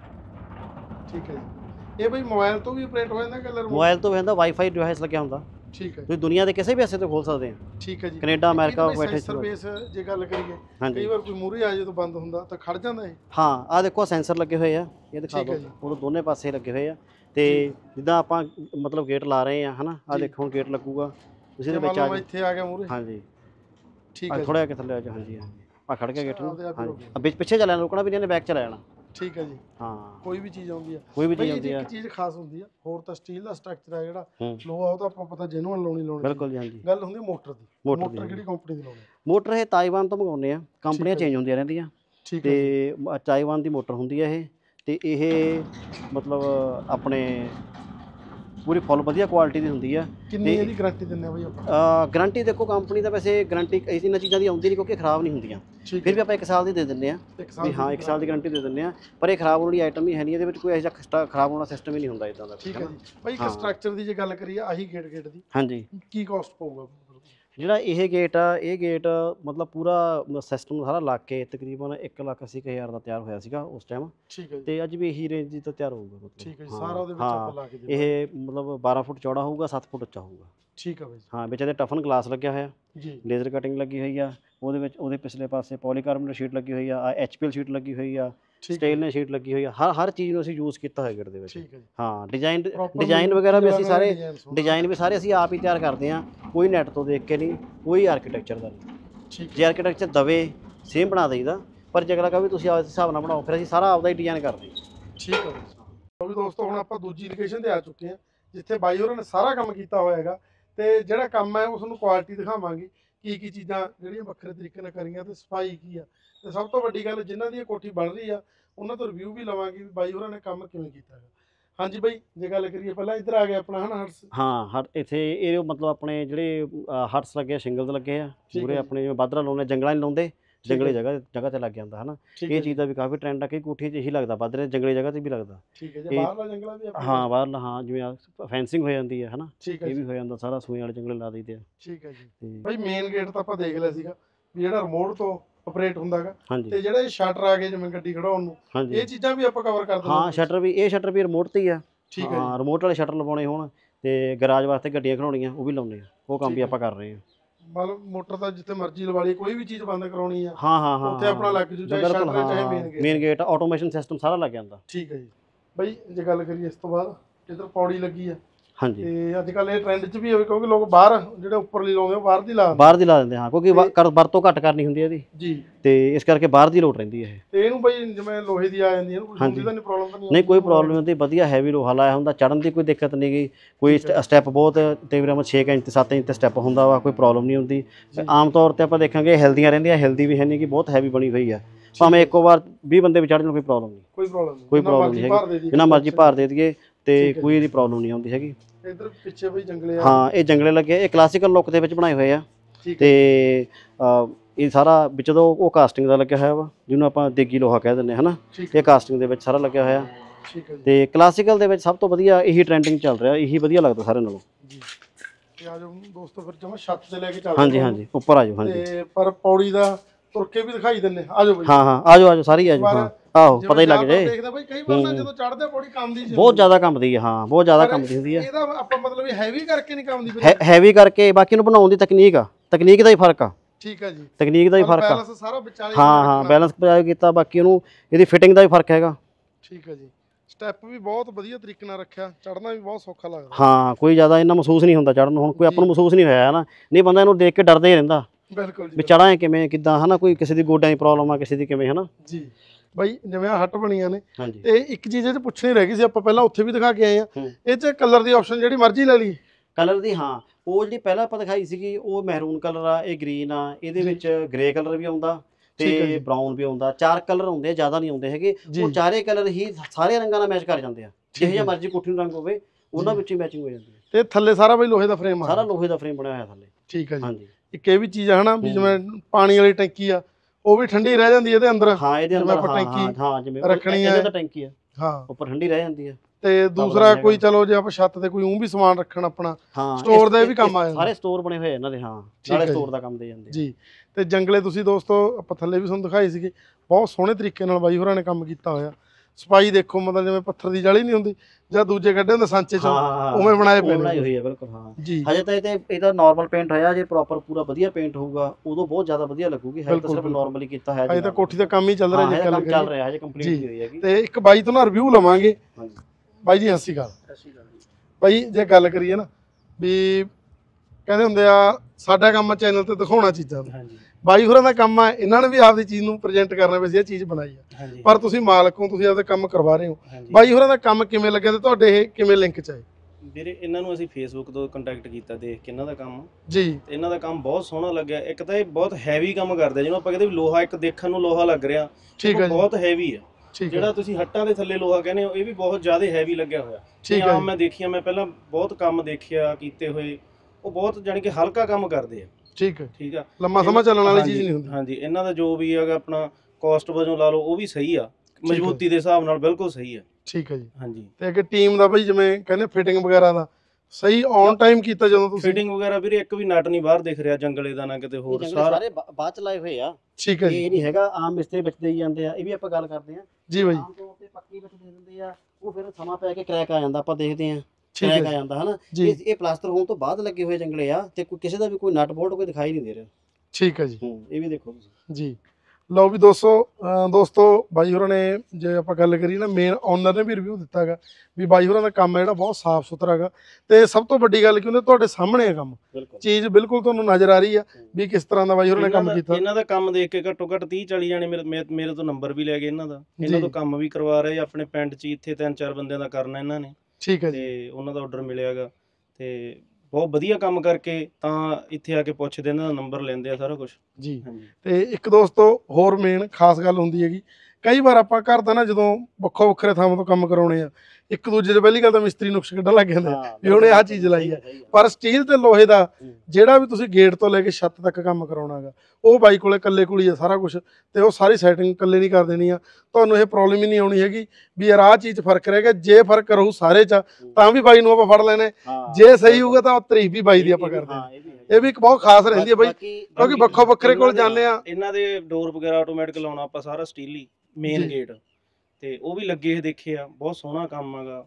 ਠੀਕ ਹੈ ਜੀ। ਇਹ ਬਈ ਮੋਬਾਈਲ ਤੋਂ ਵੀ ਆਪਰੇਟ ਹੋ ਜਾਂਦਾ ਕਿ? ਮੋਬਾਈਲ ਤੋਂ ਵੀ ਹੁੰਦਾ, ਵਾਈਫਾਈ ਡਿਵਾਈਸ ਲੱਗਿਆ ਹੁੰਦਾ। ਠੀਕ ਹੈ, ਤੁਸੀਂ ਦੁਨੀਆ ਦੇ ਕਿਸੇ ਵੀ ਹਿੱਸੇ ਤੋਂ ਖੋਲ ਸਕਦੇ ਆ। ਠੀਕ ਹੈ ਜੀ। ਕੈਨੇਡਾ, ਅਮਰੀਕਾ ਬੈਠੇ ਸਰਵਿਸ ਜੇ ਗੱਲ ਕਰੀਏ, ਕਈ ਵਾਰ ਕੋਈ ਮੂਹਰੇ ਆ ਜਦੋਂ ਬੰਦ ਹੁੰਦਾ ਤਾਂ ਖੜ ਜਾਂਦਾ ਇਹ? ਹਾਂ ਆ ਦੇਖੋ ਸੈਂਸਰ ਲੱਗੇ ਹੋਏ ਆ, ਇਹ ਦਿਖਾ ਦਿਓ, ਉਹ ਦੋਨੇ ਪਾਸੇ ਲੱਗੇ ਹੋਏ ਆ। ਤੇ ਜਿੱਦਾਂ ਆਪਾਂ ਮਤਲਬ ਗੇਟ ਲਾ ਰਹੇ ਆ ਹਨਾ, ਆ ਦੇਖੋ ਹੁਣ ਗੇਟ ਲੱਗੂਗਾ, ਤੁਸੀਂ ਇਹਦੇ ਵਿੱਚ ਆ ਇੱਥੇ ਆ ਗਿਆ ਮੂਹਰੇ। ਹਾਂਜੀ ਠੀਕ ਹੈ, ਥੋੜਾ ਜਿਹਾ ਥੱਲੇ ਆ ਜਾ। ਹਾਂਜੀ ਹਾਂਜੀ ਆ ਖੜ ਗਿਆ ਗੇਟ ਨੂੰ। ਹਾਂਜੀ ਪਿੱਛੇ ਚੱਲਿਆ, ਰੁਕਣਾ ਵੀ ਨਹੀਂ, ਇਹਨੇ ਬੈਕ ਚਲਾ ਜਾਣਾ। ਠੀਕ ਹੈ ਜੀ। ਹਾਂ ਕੋਈ ਵੀ ਚੀਜ਼ ਆਉਂਦੀ ਆ, ਕੋਈ ਵੀ ਚੀਜ਼ ਆਉਂਦੀ ਆ, ਇੱਕ ਚੀਜ਼ ਖਾਸ ਹੁੰਦੀ ਆ ਹੋਰ ਤਾਂ ਸਟੀਲ ਦਾ ਸਟਰਕਚਰ ਆ ਜਿਹੜਾ ਲੋਹਾ, ਉਹ ਤਾਂ ਆਪਾਂ ਪਤਾ ਜੈਨੂਅਨ ਲਾਉਣੀ। ਬਿਲਕੁਲ ਜੀ। ਹਾਂਜੀ ਗੱਲ ਹੁੰਦੀ ਮੋਟਰ ਦੀ। ਮੋਟਰ ਕਿਹੜੀ ਕੰਪਨੀ ਦੀ ਲਾਉਣੀ? ਮੋਟਰ ਇਹ ਤਾਈਵਾਨ ਤੋਂ ਮੰਗਾਉਂਦੇ ਆ, ਕੰਪਨੀਆਂ ਚੇਂਜ ਹੁੰਦੀਆਂ ਰਹਿੰਦੀਆਂ। ਤੇ ਤਾਈਵਾਨ ਦੀ ਮੋਟਰ ਹੁੰਦੀ ਆ ਇਹ, ਤੇ ਇਹ ਮਤਲਬ ਆਪਣੇ ਪੂਰੀ ਫੁੱਲ ਵਧੀਆ ਕੁਆਲਿਟੀ ਦੀ ਹੁੰਦੀ ਆ। ਕਿੰਨੀ ਇਹਦੀ ਗਾਰੰਟੀ ਦਿੰਦੇ ਆ ਬਈ ਆਪਾਂ? ਗਾਰੰਟੀ ਦੇਖੋ ਕੰਪਨੀ ਦਾ ਵੈਸੇ ਗਾਰੰਟੀ ਇਹਨਾਂ ਚੀਜ਼ਾਂ ਦੀ ਆਉਂਦੀ ਨਹੀਂ, ਕਿਉਂਕਿ ਖਰਾਬ ਨਹੀਂ ਹੁੰਦੀਆਂ। ਫਿਰ ਵੀ ਆਪਾਂ 1 ਸਾਲ ਦੀ ਦੇ ਦਿੰਦੇ ਆ ਵੀ ਹਾਂ, 1 ਸਾਲ ਦੀ ਗਾਰੰਟੀ ਦੇ ਦਿੰਦੇ ਆ। ਪਰ ਇਹ ਖਰਾਬ ਹੋਣ ਵਾਲੀ ਆਈਟਮ ਹੀ ਹੈ ਨਹੀਂ, ਇਹਦੇ ਵਿੱਚ ਕੋਈ ਇਹੋ ਜਿਹਾ ਖਰਾਬ ਹੋਣ ਦਾ ਸਿਸਟਮ ਹੀ ਨਹੀਂ ਹੁੰਦਾ ਇਦਾਂ ਦਾ। ਠੀਕ ਹੈ ਜੀ ਭਾਈ। ਇੱਕ ਸਟਰਕਚਰ ਦੀ ਜੇ ਗੱਲ ਕਰੀਏ, ਆਹੀ ਗੇਟ ਦੀ ਹਾਂਜੀ ਕੀ ਕਾਸਟ ਪਊਗਾ? ਜਿਹੜਾ ਇਹ ਗੇਟ ਆ, ਇਹ ਗੇਟ ਮਤਲਬ ਪੂਰਾ ਸਿਸਟਮ ਸਾਰਾ ਲਾ ਕੇ ਤਕਰੀਬਨ 1,80,000 ਦਾ ਤਿਆਰ ਹੋਇਆ ਸੀਗਾ ਉਸ ਟਾਈਮ। ਠੀਕ ਹੈ ਜੀ। ਤੇ ਅੱਜ ਵੀ ਇਹੀ ਰੇਂਜ ਦੀ ਤਾਂ ਤਿਆਰ ਹੋਊਗਾ ਮਤਲਬ। ਠੀਕ ਹੈ ਜੀ, ਸਾਰਾ ਉਹਦੇ ਵਿੱਚ ਆਪਾਂ ਲਾ ਕੇ ਇਹ ਮਤਲਬ 12 ਫੁੱਟ ਚੌੜਾ ਹੋਊਗਾ, 7 ਫੁੱਟ ਉੱਚਾ ਹੋਊਗਾ। ਠੀਕ ਹੈ ਬਾਈ। ਹਾਂ, ਵਿੱਚ ਇਹਦੇ ਟਫਨ ਗਲਾਸ ਲੱਗਿਆ ਹੋਇਆ ਜੀ, ਲੇਜ਼ਰ ਕਟਿੰਗ ਲੱਗੀ ਹੋਈ ਆ, ਉਹਦੇ ਵਿੱਚ ਉਹਦੇ ਪਿਛਲੇ ਪਾਸੇ ਪੋਲੀਕਾਰਬੋਨੇਟ ਸ਼ੀਟ ਲੱਗੀ ਹੋਈ ਆ, ਐਚਪੀਐਲ ਸ਼ੀਟ ਲੱਗੀ ਹੋਈ ਆ, ਸਟੇਨਲੈਸ ਸ਼ੀਟ ਲੱਗੀ ਹੋਈ ਆ। ਹਰ ਚੀਜ਼ ਨੂੰ ਅਸੀਂ ਯੂਜ਼ ਕੀਤਾ ਹੋਇਆ ਗੇਟ ਦੇ ਵਿੱਚ। ਠੀਕ ਹੈ ਜੀ। ਹਾਂ ਡਿਜ਼ਾਈਨ ਵਗੈਰਾ ਵੀ ਅਸੀਂ ਸਾਰੇ ਅਸੀਂ ਆਪ ਹੀ ਤਿਆਰ ਕਰਦੇ ਹਾਂ, ਕੋਈ ਨੈਟ ਤੋਂ ਦੇਖ ਕੇ ਨਹੀਂ, ਕੋਈ ਆਰਕੀਟੈਕਚਰ ਦਾ ਨਹੀਂ। ਠੀਕ, ਜੇ ਆਰਕੀਟੈਕਚਰ ਦਵੇ ਸੇਮ ਬਣਾ ਦਈਦਾ, ਪਰ ਜੇ ਅਗਲਾ ਕਹੇ ਤੁਸੀਂ ਆਪਦੇ ਹਿਸਾਬ ਨਾਲ ਬਣਾਓ, ਫਿਰ ਅਸੀਂ ਸਾਰਾ ਆਪਦਾ ਹੀ ਡਿਜ਼ਾਈਨ ਕਰਦੇ ਹਾਂ। ਠੀਕ ਹੈ ਬਾਈ। ਦੋਸਤੋ ਹੁਣ ਆਪਾਂ ਦੂਜੀ ਲੋਕੇਸ਼ਨ ਤੇ ਆ ਚੁੱਕੇ ਹਾਂ, ਜਿੱਥੇ ਬਾਈ ਹੋਰਾਂ ਨੇ ਸਾਰਾ ਕੰਮ ਕੀਤਾ ਹੋਇਆ ਹੈਗਾ। ਤੇ ਜਿਹੜਾ ਕੰਮ ਹੈ ਉਸ ਨੂੰ ਕੁਆਲਿਟੀ ਦਿਖਾਵਾਂਗੇ, ਕੀ ਚੀਜ਼ਾਂ ਜਿਹੜੀਆਂ ਵੱਖਰੇ ਤਰੀਕੇ ਨਾਲ ਕਰੀਆਂ ਤੇ ਸਫਾਈ ਕੀ ਆ, ਤੇ ਸਭ ਤੋਂ ਵੱਡੀ ਗੱਲ ਜਿਨ੍ਹਾਂ ਦੀ ਇਹ ਕੋਠੀ ਬਣ ਰਹੀ ਆ ਉਹਨਾਂ ਤੋਂ ਰਿਵਿਊ ਵੀ ਲਵਾਂਗੇ ਵੀ ਬਾਈ ਹੋਰਾਂ ਨੇ ਕੰਮ ਕਿਵੇਂ ਕੀਤਾ ਹੈਗਾ। ਹਾਂਜੀ ਬਾਈ, ਜੇ ਗੱਲ ਕਰੀਏ ਪਹਿਲਾਂ ਇੱਧਰ ਆ ਗਿਆ ਆਪਣਾ ਹਨਾ ਹਟਸ। ਹਾਂ ਇੱਥੇ ਇਹ ਮਤਲਬ ਆਪਣੇ ਜਿਹੜੇ ਹਟਸ ਲੱਗੇ, ਸ਼ਿੰਗਲਸ ਲੱਗੇ ਆ ਪੂਰੇ ਆਪਣੇ, ਜਿਵੇਂ ਬਾਦਰਾ ਲਾਉਂਦੇ, ਜੰਗਲਾਂ 'ਚ ਲਾਉਂਦੇ, ਜੰਗਲੀ ਜਗ੍ਹਾ ਤੇ ਲੱਗ ਜਾਂਦਾ ਹਨਾ। ਇਹ ਚੀਜ਼ ਦਾ ਵੀ ਕਾਫੀ ਟ੍ਰੈਂਡ ਆ ਕਿ ਕੋਠੀ 'ਚ ਇਹੀ ਲੱਗਦਾ ਵੱਧ ਰਿਹਾ, ਜੰਗਲੀ ਜਗ੍ਹਾ ਤੇ ਵੀ ਲੱਗਦਾ। ਠੀਕ ਹੈ ਜੀ। ਬਾਹਰਲਾ ਜੰਗਲਾ ਵੀ ਹਾਂ ਬਾਹਰਲਾ, ਹਾਂ ਜਿਵੇਂ ਫੈਂਸਿੰਗ ਹੋ ਜਾਂਦੀ ਹੈ ਹਨਾ, ਇਹ ਵੀ ਹੋ ਜਾਂਦਾ ਸਾਰਾ, ਸੂਏ ਵਾਲੇ ਜੰਗਲੇ ਲਾ ਦਈਦੇ ਆ। ਠੀਕ ਹੈ ਜੀ ਬਾਈ। ਮੇਨ ਗੇਟ ਤਾਂ ਆਪਾਂ ਦੇਖ ਲਿਆ ਸੀਗਾ ਵੀ ਜਿਹੜਾ ਰਿਮੋਟ ਤੋਂ ਆਪਰੇਟ ਹੁੰਦਾਗਾ, ਹਾਂਜੀ। ਤੇ ਜਿਹੜਾ ਇਹ ਸ਼ਟਰ ਆ ਗਏ ਜਿਵੇਂ ਗੱਡੀ ਖੜਾਉਣ ਨੂੰ, ਇਹ ਚੀਜ਼ਾਂ ਵੀ ਆਪਾਂ ਕਵਰ ਕਰ ਦਿੰਦੇ ਹਾਂ। ਸ਼ਟਰ ਵੀ, ਇਹ ਸ਼ਟਰ ਵੀ ਰਿਮੋਟ ਤੇ ਹੀ ਆ। ਠੀਕ ਹੈ। ਹਾਂ ਰਿਮੋਟ ਵਾਲੇ ਸ਼ਟਰ ਲਵਾਉਣੇ ਹੋਣ ਤੇ ਗਰਾਜ ਵਾਸਤੇ ਗੱਡੀਆਂ ਖੜਾਉਣੀਆਂ ਉਹ ਵੀ ਲਾਉਂਦੇ ਆ, ਉਹ ਕੰਮ ਵੀ ਆਪਾਂ ਕਰ ਰਹੇ ਆ। ਮਤਲਬ ਮੋਟਰ ਤਾਂ ਜਿੱਥੇ ਮਰਜ਼ੀ ਲਵਾ ਲਈ, ਕੋਈ ਵੀ ਚੀਜ਼ ਬੰਦ ਕਰਾਉਣੀ ਆ ਹਾਂ ਉੱਥੇ ਆਪਣਾ ਲੱਗ ਜੂ, ਚਾਹੇ ਸ਼ਟਰ ਚਾਹੇ ਮੇਨ ਗੇਟ, ਆਟੋਮੇਸ਼ਨ ਸਿਸਟਮ ਸਾਰਾ ਲੱਗ ਜਾਂਦਾ। ਠੀਕ ਹੈ ਜੀ ਬਾਈ। ਜੇ ਗੱਲ ਕਰੀਏ ਇਸ ਤੋਂ ਬਾਅਦ ਇੱਧਰ ਪੌੜੀ ਲੱਗੀ ਆ, ਹਾਂਜੀ। ਤੇ ਅੱਜ ਕੱਲ ਇਹ ਟ੍ਰੈਂਡ 'ਚ ਵੀ ਹੋਵੇ ਕਿਉਂਕਿ ਲੋਕ ਬਾਹਰ ਜਿਹੜੇ ਉੱਪਰਲੀ ਲਾਉਂਦੇ ਉਹ ਬਾਹਰ ਦੀ ਲਾ ਦਿੰਦੇ ਹਾਂ, ਕਿਉਂਕਿ ਵਰਤੋਂ ਘੱਟ ਕਰਨੀ ਹੁੰਦੀ ਹੈ ਇਹਦੀ ਜੀ, ਤੇ ਇਸ ਕਰਕੇ ਬਾਹਰ ਦੀ ਲੋੜ ਰਹਿੰਦੀ ਹੈ ਇਹ। ਤੇ ਇਹਨੂੰ ਬਾਈ ਜਿਵੇਂ ਲੋਹੇ ਦੀ ਆ ਜਾਂਦੀ ਹੈ, ਕੋਈ ਸੁਣਦੀ ਤਾਂ ਨਹੀਂ ਪ੍ਰੋਬਲਮ ਤਾਂ ਨਹੀਂ ਕੋਈ ਪ੍ਰੋਬਲਮ ਨਹੀਂ ਹੁੰਦੀ, ਵਧੀਆ ਹੈਵੀ ਲੋਹਾ ਲਾਇਆ ਹੁੰਦਾ, ਚੜਨ ਦੀ ਕੋਈ ਦਿੱਕਤ ਨਹੀਂ ਗਈ, ਕੋਈ ਸਟੈਪ ਬਹੁਤ ਤਕਰੀਬਨ 6 ਇੰਚ ਤੇ 7 ਇੰਚ ਤੇ ਸਟੈਪ ਹੁੰਦਾ ਵਾ, ਕੋਈ ਪ੍ਰੋਬਲਮ ਨਹੀਂ ਹੁੰਦੀ। ਆਮ ਤੌਰ ਤੇ ਆਪਾਂ ਦੇਖਾਂਗੇ ਹਿਲਦੀਆਂ ਰਹਿੰਦੀਆਂ, ਹਿਲਦੀ ਵੀ ਹੈ ਨਹੀਂ ਕਿ ਬਹੁਤ ਹੈਵੀ ਬਣੀ ਹੋਈ ਆ, ਭਾਵੇਂ ਇੱਕੋ ਵਾਰ 20 ਬੰਦੇ ਵੀ ਚੜ੍ਹ ਜਾਣ ਕੋਈ ਪ੍ਰੋਬਲਮ ਨਹੀਂ, ਕੋਈ ਪ੍ਰੋਬਲਮ ਨਹੀਂ ਹੈਗੀ, ਜਿੰਨਾ ਮਰਜ਼ੀ ਭਾਰ ਦੇ ਦਈਏ ਤੇ ਕੋਈ ਇਹਦੀ ਪ੍ਰੋਬਲਮ ਨਹੀਂ ਆਉਂਦੀ ਹੈਗੀ। ਇਧਰ ਪਿੱਛੇ ਬਈ ਜੰਗਲੇ ਆ, ਹਾਂ ਇਹ ਜੰਗਲੇ ਲੱਗੇ, ਇਹ ਕਲਾਸੀਕਲ ਲੁੱਕ ਦੇ ਵਿੱਚ ਬਣਾਏ ਹੋਏ ਆ, ਤੇ ਇਹ ਸਾਰਾ ਵਿੱਚ ਤੋਂ ਉਹ ਕਾਸਟਿੰਗ ਦਾ ਲੱਗਿਆ ਹੋਇਆ ਵਾ, ਜਿਹਨੂੰ ਆਪਾਂ ਦੇਗੀ ਲੋਹਾ ਕਹਿ ਦਿੰਦੇ ਹਾਂ ਹਨਾ, ਇਹ ਕਾਸਟਿੰਗ ਦੇ ਵਿੱਚ ਸਾਰਾ ਲੱਗਿਆ ਹੋਇਆ। ਤੇ ਕਲਾਸੀਕਲ ਦੇ ਵਿੱਚ ਸਭ ਤੋਂ ਵਧੀਆ ਇਹੀ ਟ੍ਰੈਂਡਿੰਗ ਚੱਲ ਰਿਹਾ, ਇਹੀ ਵਧੀਆ ਲੱਗਦਾ ਸਾਰਿਆਂ ਨਾਲੋਂ ਜੀ। ਤੇ ਆ ਜਾਓ ਦੋਸਤੋ ਫਿਰ ਜਮਾ ਛੱਤ ਤੇ ਲੈ ਕੇ ਚੱਲਦੇ। ਹਾਂਜੀ ਹਾਂਜੀ ਉੱਪਰ ਆ ਜਾਓ। ਹਾਂਜੀ ਤੇ ਪਰ ਪੌੜੀ ਦਾ ਤੁਰ ਕੇ ਵੀ ਦਿਖਾਈ ਦਿੰਨੇ, ਆ ਜਾਓ ਬਈ। ਹਾਂ ਆ ਜਾਓ ਸਾਰੀ ਆ ਜਾਓ। ਹਾਂ ਆਹੋ ਪਤਾ ਹੀ ਲੱਗ ਜਾਏ। ਦੇਖਦਾ ਬਈ ਕਈ ਵਾਰ ਨਾ ਜਦੋਂ ਚੜਦੇ ਪੌੜੀ ਕੰਮਦੀ ਸੀ, ਬਹੁਤ ਜ਼ਿਆਦਾ ਕੰਮਦੀ ਹੈ। ਹਾਂ ਬਹੁਤ ਜ਼ਿਆਦਾ ਕੰਮਦੀ ਹੁੰਦੀ ਹੈ। ਇਹਦਾ ਆਪਾਂ ਮਤਲਬ ਹੈਵੀ ਕਰਕੇ ਨਹੀਂ ਕੰਮਦੀ, ਹੈਵੀ ਕਰਕੇ ਬਾਕੀ ਨੂੰ ਬਣਾਉਣ ਦੀ ਤਕਨੀਕ ਆ, ਤਕਨੀਕ ਦਾ ਹੀ ਫਰਕ ਆ। ਠੀਕ ਹੈ ਜੀ, ਤਕਨੀਕ ਦਾ ਹੀ ਫਰਕ ਆ। ਬੈਲੈਂਸ ਸਾਰਾ ਵਿਚਾਲੇ ਹਾਂ ਬੈਲੈਂਸ ਪਜਾਇਆ ਕੀਤਾ, ਬਾਕੀ ਉਹਨੂੰ ਇਹਦੀ ਫਿਟਿੰਗ ਦਾ ਵੀ ਫਰਕ ਹੈਗਾ। ਠੀਕ ਹੈ ਜੀ। ਸਟੈਪ ਵੀ ਬਹੁਤ ਵਧੀਆ ਤਰੀਕੇ ਨਾਲ ਰੱਖਿਆ, ਚੜਨਾ ਵੀ ਬਹੁਤ ਸੌਖਾ ਲੱਗਦਾ। ਹਾਂ ਕੋਈ ਜ਼ਿਆਦਾ ਇੰਨਾ ਮਹਿਸੂਸ ਨਹੀਂ ਹੁੰਦਾ ਚੜਨ ਨੂੰ, ਹੁਣ ਕੋਈ ਆਪਾਂ ਨੂੰ ਮਹਿਸੂਸ ਨਹੀਂ ਹੋਇਆ ਹਨਾ, ਨਹੀਂ ਬੰਦਾ ਇਹਨੂੰ ਦੇਖ ਕੇ ਡਰਦਾ ਹੀ ਰਹਿੰਦਾ ਬਿਲਕੁਲ ਵੀ ਚੜਾਂ ਕਿਵੇਂ ਕਿੱਦਾਂ ਹਨਾ, ਕੋਈ ਕਿਸੇ ਦੀ ਗੋਡਿਆਂ ਦੀ ਪ੍ਰੋਬਲਮ ਆ, ਕਿਸੇ ਦੀ ਕਿਵੇਂ ਹਨਾ ਜੀ। ਬਾਈ ਜਿਵੇਂ ਆ ਹੱਟ ਬਣੀਆਂ ਨੇ, ਹਾਂਜੀ। ਤੇ ਇੱਕ ਚੀਜ਼ ਇਹ 'ਚ ਪੁੱਛਣੀ ਰਹਿ ਗਈ ਸੀ, ਆਪਾਂ ਪਹਿਲਾਂ ਉੱਥੇ ਵੀ ਦਿਖਾ ਕੇ ਆਏ ਆ, ਇਹ 'ਚ ਕਲਰ ਦੀ ਆਪਸ਼ਨ ਜਿਹੜੀ ਮਰਜ਼ੀ ਲੈ ਲਈ ਕਲਰ ਦੀ। ਹਾਂ ਉਹ ਜਿਹੜੀ ਪਹਿਲਾਂ ਆਪਾਂ ਦਿਖਾਈ ਸੀਗੀ ਉਹ ਮਹਿਰੂਨ ਕਲਰ ਆ, ਇਹ ਗ੍ਰੀਨ ਆ, ਇਹਦੇ ਵਿੱਚ ਗ੍ਰੇ ਕਲਰ ਵੀ ਆਉਂਦਾ ਤੇ ਬਰਾਊਨ ਵੀ ਆਉਂਦਾ, 4 ਕਲਰ ਆਉਂਦੇ, ਜ਼ਿਆਦਾ ਨਹੀਂ ਆਉਂਦੇ ਹੈਗੇ। ਉਹ ਚਾਰੇ ਕਲਰ ਹੀ ਸਾਰੇ ਰੰਗਾਂ ਨਾਲ ਮੈਚ ਕਰ ਜਾਂਦੇ ਆ, ਜਿਹੋ ਜਿਹਾ ਮਰਜ਼ੀ ਕੋਠੀ ਨੂੰ ਰੰਗ ਹੋਵੇ ਉਹਨਾਂ ਵਿੱਚ ਹੀ ਮੈਚਿੰਗ ਹੋ ਜਾਂਦੀ ਹੈ। ਤੇ ਥੱਲੇ ਸਾਰਾ ਬਈ ਲੋਹੇ ਦਾ ਫਰੇਮ ਆ, ਸਾਰਾ ਲੋਹੇ ਦਾ ਫਰੇਮ ਬਣਿਆ ਹੋਇਆ ਥੱਲੇ। ਠੀਕ ਹੈ ਜੀ। ਹਾਂਜੀ। ਇੱਕ ਇਹ ਵੀ ਚੀਜ਼ ਆ ਹਨਾ ਵੀ ਜਿਵੇਂ ਪਾਣੀ ਵਾਲੀ ਟੈਂਕੀ ਆ ਉਹ ਵੀ ਠੰਡੀ ਰਹਿ ਜਾਂਦੀ ਹੈ ਇਹਦੇ ਅੰਦਰ। ਹਾਂ ਇਹਦੇ ਅੰਦਰ ਹਾਂ ਜਿਵੇਂ ਰੱਖਣੀ ਹੈ, ਇਹਦੇ ਤਾਂ ਟੈਂਕੀ ਆ, ਹਾਂ ਉੱਪਰ ਠੰਡੀ ਰਹਿ ਜਾਂਦੀ ਹੈ। ਤੇ ਦੂਸਰਾ ਕੋਈ ਚਲੋ ਜੇ ਆਪਾਂ ਛੱਤ ਤੇ ਕੋਈ ਵੀ ਸਮਾਨ ਰੱਖਣ ਆਪਣਾ, ਸਟੋਰ ਦਾ ਇਹ ਵੀ ਕੰਮ ਆ ਜਾਂਦਾ, ਸਾਰੇ ਸਟੋਰ ਬਣੇ ਹੋਏ ਇਹਨਾਂ ਦੇ। ਹਾਂ ਨਾਲੇ ਸਟੋਰ ਦਾ ਕੰਮ ਦੇ ਜਾਂਦੇ ਜੀ। ਤੇ ਜੰਗਲੇ ਤੁਸੀਂ ਦੋਸਤੋ ਆਪਾਂ ਥੱਲੇ ਵੀ ਤੁਹਾਨੂੰ ਦਿਖਾਈ ਸੀਗੀ, ਬਹੁਤ ਸੋਹਣੇ ਤਰੀਕੇ ਨਾਲ ਬਾਈ ਹੋਰਾਂ ਨੇ ਕੰਮ ਕੀਤਾ ਹੋਇਆ। ਸਫਾਈ ਦੇਖੋ, ਮਤਲਬ ਜਿਵੇਂ ਪੱਥਰ ਦੀ ਜਾਲੀ ਨਹੀਂ ਹੁੰਦੀ ਜਾਂ ਦੂਜੇ ਕੱਢੇ ਹੁੰਦੇ ਸਾਂਚੇ ਚੋਂ, ਉਵੇਂ ਬਣਾਏ ਪਏ ਬਣਾਈ ਹੋਈ ਹੈ ਬਿਲਕੁਲ। ਹਾਂ ਜੀ। ਹਜੇ ਤਾਂ ਇਹਦਾ ਨਾਰਮਲ ਪੇਂਟ ਹੋਇਆ, ਜੇ ਪ੍ਰੋਪਰ ਪੂਰਾ ਵਧੀਆ ਪੇਂਟ ਹੋਊਗਾ ਉਦੋਂ ਬਹੁਤ ਜ਼ਿਆਦਾ ਵਧੀਆ ਲੱਗੂਗੀ। ਹਜੇ ਤਾਂ ਸਿਰਫ ਨਾਰਮਲੀ ਕੀਤਾ ਹੋਇਆ, ਹਜੇ ਤਾਂ ਕੋਠੀ ਦਾ ਕੰਮ ਹੀ ਚੱਲ ਰਿਹਾ, ਜੇ ਕੰਮ ਚੱਲ ਰਿਹਾ, ਹਜੇ ਕੰਪਲੀਟ ਨਹੀਂ ਹੋਈ ਹੈਗੀ। ਤੇ ਇੱਕ ਬਾਈ ਤੋਂ ਨਾ ਰਿਵਿਊ ਲਵਾਂਗੇ। ਹਾਂਜੀ ਬਾਈ ਜੀ ਸਤਿ ਸ਼੍ਰੀ ਅਕਾਲ। ਸਤਿ ਸ਼੍ਰੀ ਅਕਾਲ ਜੀ। ਬਾਈ ਜੇ ਗੱਲ ਕਰੀਏ ਨਾ ਵੀ ਕਹਿੰਦੇ ਹੁੰਦੇ ਆ ਸਾਡਾ ਕੰਮ ਆ ਚੈਨਲ ਤੇ ਦਿਖਾਉਣਾ ਚੀਜ਼ਾਂ ਨੂੰ, ਹਾਂਜੀ। ਬਾਈ ਹੋਰਾਂ ਦਾ ਕੰਮ ਆ ਇਹਨਾਂ ਨੇ ਵੀ ਆਪਦੀ ਚੀਜ਼ ਨੂੰ ਪ੍ਰੈਜ਼ੈਂਟ ਕਰਨਾ, ਵੀ ਅਸੀਂ ਇਹ ਚੀਜ਼ ਬਣਾਈ ਆ, ਪਰ ਤੁਸੀਂ ਮਾਲਕ ਹੋ, ਤੁਸੀਂ ਆਪਦਾ ਕੰਮ ਕਰਵਾ ਰਹੇ ਹੋ। ਬਾਈ ਹੋਰਾਂ ਦਾ ਕੰਮ ਕਿਵੇਂ ਲੱਗਿਆ ਤੇ ਤੁਹਾਡੇ ਇਹ ਕਿਵੇਂ ਲਿੰਕ ਚ ਆਏ? ਵੀਰੇ ਇਹਨਾਂ ਨੂੰ ਅਸੀਂ ਫੇਸਬੁੱਕ ਤੋਂ ਕੰਟੈਕਟ ਕੀਤਾ, ਦੇਖ ਕੇ ਇਹਨਾਂ ਦਾ ਕੰਮ ਜੀ। ਇਹਨਾਂ ਦਾ ਕੰਮ ਬਹੁਤ ਸੋਹਣਾ ਲੱਗਿਆ। ਇੱਕ ਤਾਂ ਇਹ ਬਹੁਤ ਹੈਵੀ ਕੰਮ ਕਰਦੇ, ਜਿਹਨੂੰ ਆਪਾਂ ਕਹਿੰਦੇ ਵੀ ਲੋਹਾ, ਇੱਕ ਦੇਖਣ ਨੂੰ ਲੋਹਾ ਲੱਗ ਰਿਹਾ, ਠੀਕ ਹੈ, ਬਹੁਤ ਹੈਵੀ ਆ। ਠੀਕ ਜਿਹੜਾ ਤੁਸੀਂ ਹੱਟਾਂ ਦੇ ਥੱਲੇ ਲੋਹਾ ਕਹਿੰਦੇ ਹੋ, ਇਹ ਵੀ ਬਹੁਤ ਜ਼ਿਆਦਾ ਹੈਵੀ ਲੱਗਿਆ ਹੋਇਆ। ਠੀਕ ਹੈ। ਮੈਂ ਦੇਖਿਆ, ਮੈਂ ਪਹਿਲਾਂ ਬਹੁਤ ਕੰਮ ਦੇਖਿਆ ਕੀਤੇ ਹੋਏ, ਉਹ ਬਹੁਤ ਜਾਣੀ ਕਿ ਹਲਕਾ ਕੰਮ ਕਰਦੇ ਆ। ਠੀਕ ਹੈ, ਠੀਕ ਆ, ਲੰਮਾ ਸਮਾਂ ਚੱਲਣ ਵਾਲੀ ਚੀਜ਼ ਨਹੀਂ ਹੁੰਦੀ। ਹਾਂਜੀ। ਇਹਨਾਂ ਦਾ ਜੋ ਵੀ ਹੈਗਾ ਆਪਣਾ ਕਾਸਟ ਵਜੋਂ ਲਾ ਲਓ, ਉਹ ਵੀ ਸਹੀ ਆ, ਮਜ਼ਬੂਤੀ ਦੇ ਹਿਸਾਬ ਨਾਲ ਬਿਲਕੁਲ ਸਹੀ ਆ। ਠੀਕ ਹੈ ਜੀ। ਹਾਂਜੀ। ਤੇ ਅੱਗੇ ਟੀਮ ਦਾ ਬਈ ਜਿਵੇਂ ਕਹਿੰਦੇ ਫਿਟਿੰਗ ਵਗੈਰਾ ਦਾ ਸਹੀ ਔਨ ਟਾਈਮ ਕੀਤਾ ਜਦੋਂ ਤੁਸੀਂ? ਫਿਟਿੰਗ ਵਗੈਰਾ ਵੀਰੇ ਇੱਕ ਵੀ ਨਟ ਨਹੀਂ ਬਾਹਰ ਦਿਖ ਰਿਹਾ ਜੰਗਲੇ ਦਾ, ਨਾ ਕਿਤੇ ਹੋਰ, ਸਾਰੇ ਬਾਅਦ ਚ ਲਾਏ ਹੋਏ ਆ। ਠੀਕ ਹੈ ਜੀ। ਇਹ ਨਹੀਂ ਹੈਗਾ ਆਮ ਮਿਸਤਰੀ ਵਿੱਚ ਦੇ ਜਾਂਦੇ ਆ, ਇਹ ਵੀ ਆਪਾਂ ਗੱਲ ਕਰਦੇ ਆ ਜੀ ਬਾਈ। ਆਮ ਤੌਰ ਤੇ ਪੱਕੀ ਵਿੱਚ ਦੇ ਦਿੰਦੇ ਆ, ਉਹ ਫਿਰ ਸਮਾਂ ਪੈ ਕੇ ਕ੍ਰੈਕ ਆ ਜਾਂਦਾ, ਆਪਾਂ ਦੇਖਦੇ ਆ ਕ੍ਰੈਕ ਆ ਜਾਂਦਾ ਹਨਾ। ਇਹ ਪਲਾਸਟਰ ਹੋਣ ਤੋਂ ਬਾਅਦ ਲੱਗੇ ਹੋਏ ਜੰਗਲੇ ਆ, ਤੇ ਕੋਈ ਕਿਸੇ ਦਾ ਵੀ ਕੋਈ ਨਟ ਬੋਲਟ ਕੋਈ ਦਿਖਾਈ ਨਹੀਂ ਦੇ ਰਿਹਾ। ਠੀਕ ਹੈ ਜੀ। ਇਹ ਵੀ ਦੇਖੋ ਤੁਸੀਂ ਜੀ। ਲਓ ਵੀ ਦੋਸਤੋ ਬਾਈ ਹੋਰਾਂ ਨੇ, ਜੇ ਆਪਾਂ ਗੱਲ ਕਰੀਏ ਨਾ, ਮੇਨ ਓਨਰ ਨੇ ਵੀ ਰਿਵਿਊ ਦਿੱਤਾ ਹੈਗਾ ਵੀ ਬਾਈ ਹੋਰਾਂ ਦਾ ਕੰਮ ਹੈ ਜਿਹੜਾ ਬਹੁਤ ਸਾਫ਼ ਸੁਥਰਾ ਹੈਗਾ, ਤੇ ਸਭ ਤੋਂ ਵੱਡੀ ਗੱਲ ਕਿ ਉਹਨੇ ਤੁਹਾਡੇ ਸਾਹਮਣੇ ਹੈ ਕੰਮ, ਚੀਜ਼ ਬਿਲਕੁਲ ਤੁਹਾਨੂੰ ਨਜ਼ਰ ਆ ਰਹੀ ਆ ਵੀ ਕਿਸ ਤਰ੍ਹਾਂ ਦਾ ਬਾਈ ਹੋਰਾਂ ਨੇ ਕੰਮ ਕੀਤਾ। ਇਹਨਾਂ ਦਾ ਕੰਮ ਦੇਖ ਕੇ ਘੱਟੋ ਘੱਟ 30-40 ਜਾਣੇ ਮੇਰੇ ਤੋਂ ਨੰਬਰ ਵੀ ਲੈ ਗਏ ਇਹਨਾਂ ਦਾ, ਇਹਨਾਂ ਤੋਂ ਕੰਮ ਵੀ ਕਰਵਾ ਰਹੇ ਆਪਣੇ ਪਿੰਡ 'ਚ। ਇੱਥੇ 3-4 ਬੰਦਿਆਂ ਦਾ ਕਰਨਾ ਇਹਨਾਂ ਨੇ। ਠੀਕ ਹੈ ਜੀ। ਤੇ ਉਹਨਾਂ ਦਾ ਆਰਡਰ ਮਿਲਿਆਗਾ, ਤੇ ਬਹੁਤ ਵਧੀਆ ਕੰਮ ਕਰਕੇ ਤਾਂ ਇੱਥੇ ਆ ਕੇ ਪੁੱਛਦੇ, ਇਹਨਾਂ ਦਾ ਨੰਬਰ ਲੈਂਦੇ ਆ ਸਾਰਾ ਕੁਝ ਜੀ। ਤੇ ਇੱਕ ਦੋਸਤੋ ਹੋਰ ਮੇਨ ਖਾਸ ਗੱਲ ਹੁੰਦੀ ਹੈਗੀ ਕਈ ਵਾਰ ਆਪਾਂ ਘਰ ਦਾ ਨਾ ਜਦੋਂ ਵੱਖੋ ਵੱਖਰੇ ਥਾਵਾਂ ਤੋਂ ਕੰਮ ਕਰਾਉਣੇ ਆ, ਇੱਕ ਦੂਜੇ ਦੇ ਪਹਿਲੀ ਗੱਲ ਤਾਂ ਮਿਸਤਰੀ ਨੁਕਸ ਕੱਢਣ ਲੱਗ ਜਾਂਦੇ ਵੀ ਉਹਨੇ ਆਹ ਚੀਜ਼ ਲਾਈ ਹੈ। ਪਰ ਸਟੀਲ ਤੇ ਲੋਹੇ ਦਾ ਜਿਹੜਾ ਵੀ ਤੁਸੀਂ ਗੇਟ ਤੋਂ ਲੈ ਕੇ ਛੱਤ ਤੱਕ ਕੰਮ ਕਰਾਉਣਾਗਾ, ਉਹ ਬਾਈ ਕੋਲੇ ਇਕੱਲੇ ਕੋਲ ਹੀ ਆ ਸਾਰਾ ਕੁਝ, ਤੇ ਉਹ ਸਾਰੀ ਸੈਟਿੰਗ ਇਕੱਲੇ ਨਹੀਂ ਕਰ ਦੇਣੀ ਆ। ਤੁਹਾਨੂੰ ਇਹ ਪ੍ਰੋਬਲਮ ਹੀ ਨਹੀਂ ਆਉਣੀ ਹੈਗੀ ਵੀ ਯਾਰ ਆਹ ਚੀਜ਼ ਫਰਕ ਰਹੇਗਾ। ਜੇ ਫਰਕ ਰਹੂ ਸਾਰੇ ਚ ਤਾਂ ਵੀ ਬਾਈ ਨੂੰ ਆਪਾਂ ਫੜ ਲੈਣੇ, ਜੇ ਸਹੀ ਹੋਊਗਾ ਤਾਂ ਤਾਰੀਫ ਵੀ ਬਾਈ ਦੀ ਆਪਾਂ ਕਰਦੇ ਹਾਂ। ਇਹ ਵੀ ਇੱਕ ਬਹੁਤ ਖਾਸ ਰਹਿੰਦੀ ਹੈ ਬਾਈ, ਕਿਉਂਕਿ ਵੱਖੋ ਵੱਖਰੇ ਕੋਲ ਜਾਂਦੇ ਆ। ਇਹਨਾਂ ਦੇ ਡੋਰ ਵਗੈਰਾ ਆਟੋਮੈਟਿਕ ਲਾਉਣਾ ਆਪਾਂ ਸਾਰਾ ਸਟੀਲ ਹੀ ਮੇਨ ਗੇਟ, ਤੇ ਉਹ ਵੀ ਲੱਗੇ ਦੇਖੇ ਆ, ਬਹੁਤ ਸੋਹਣਾ ਕੰਮ ਹੈਗਾ,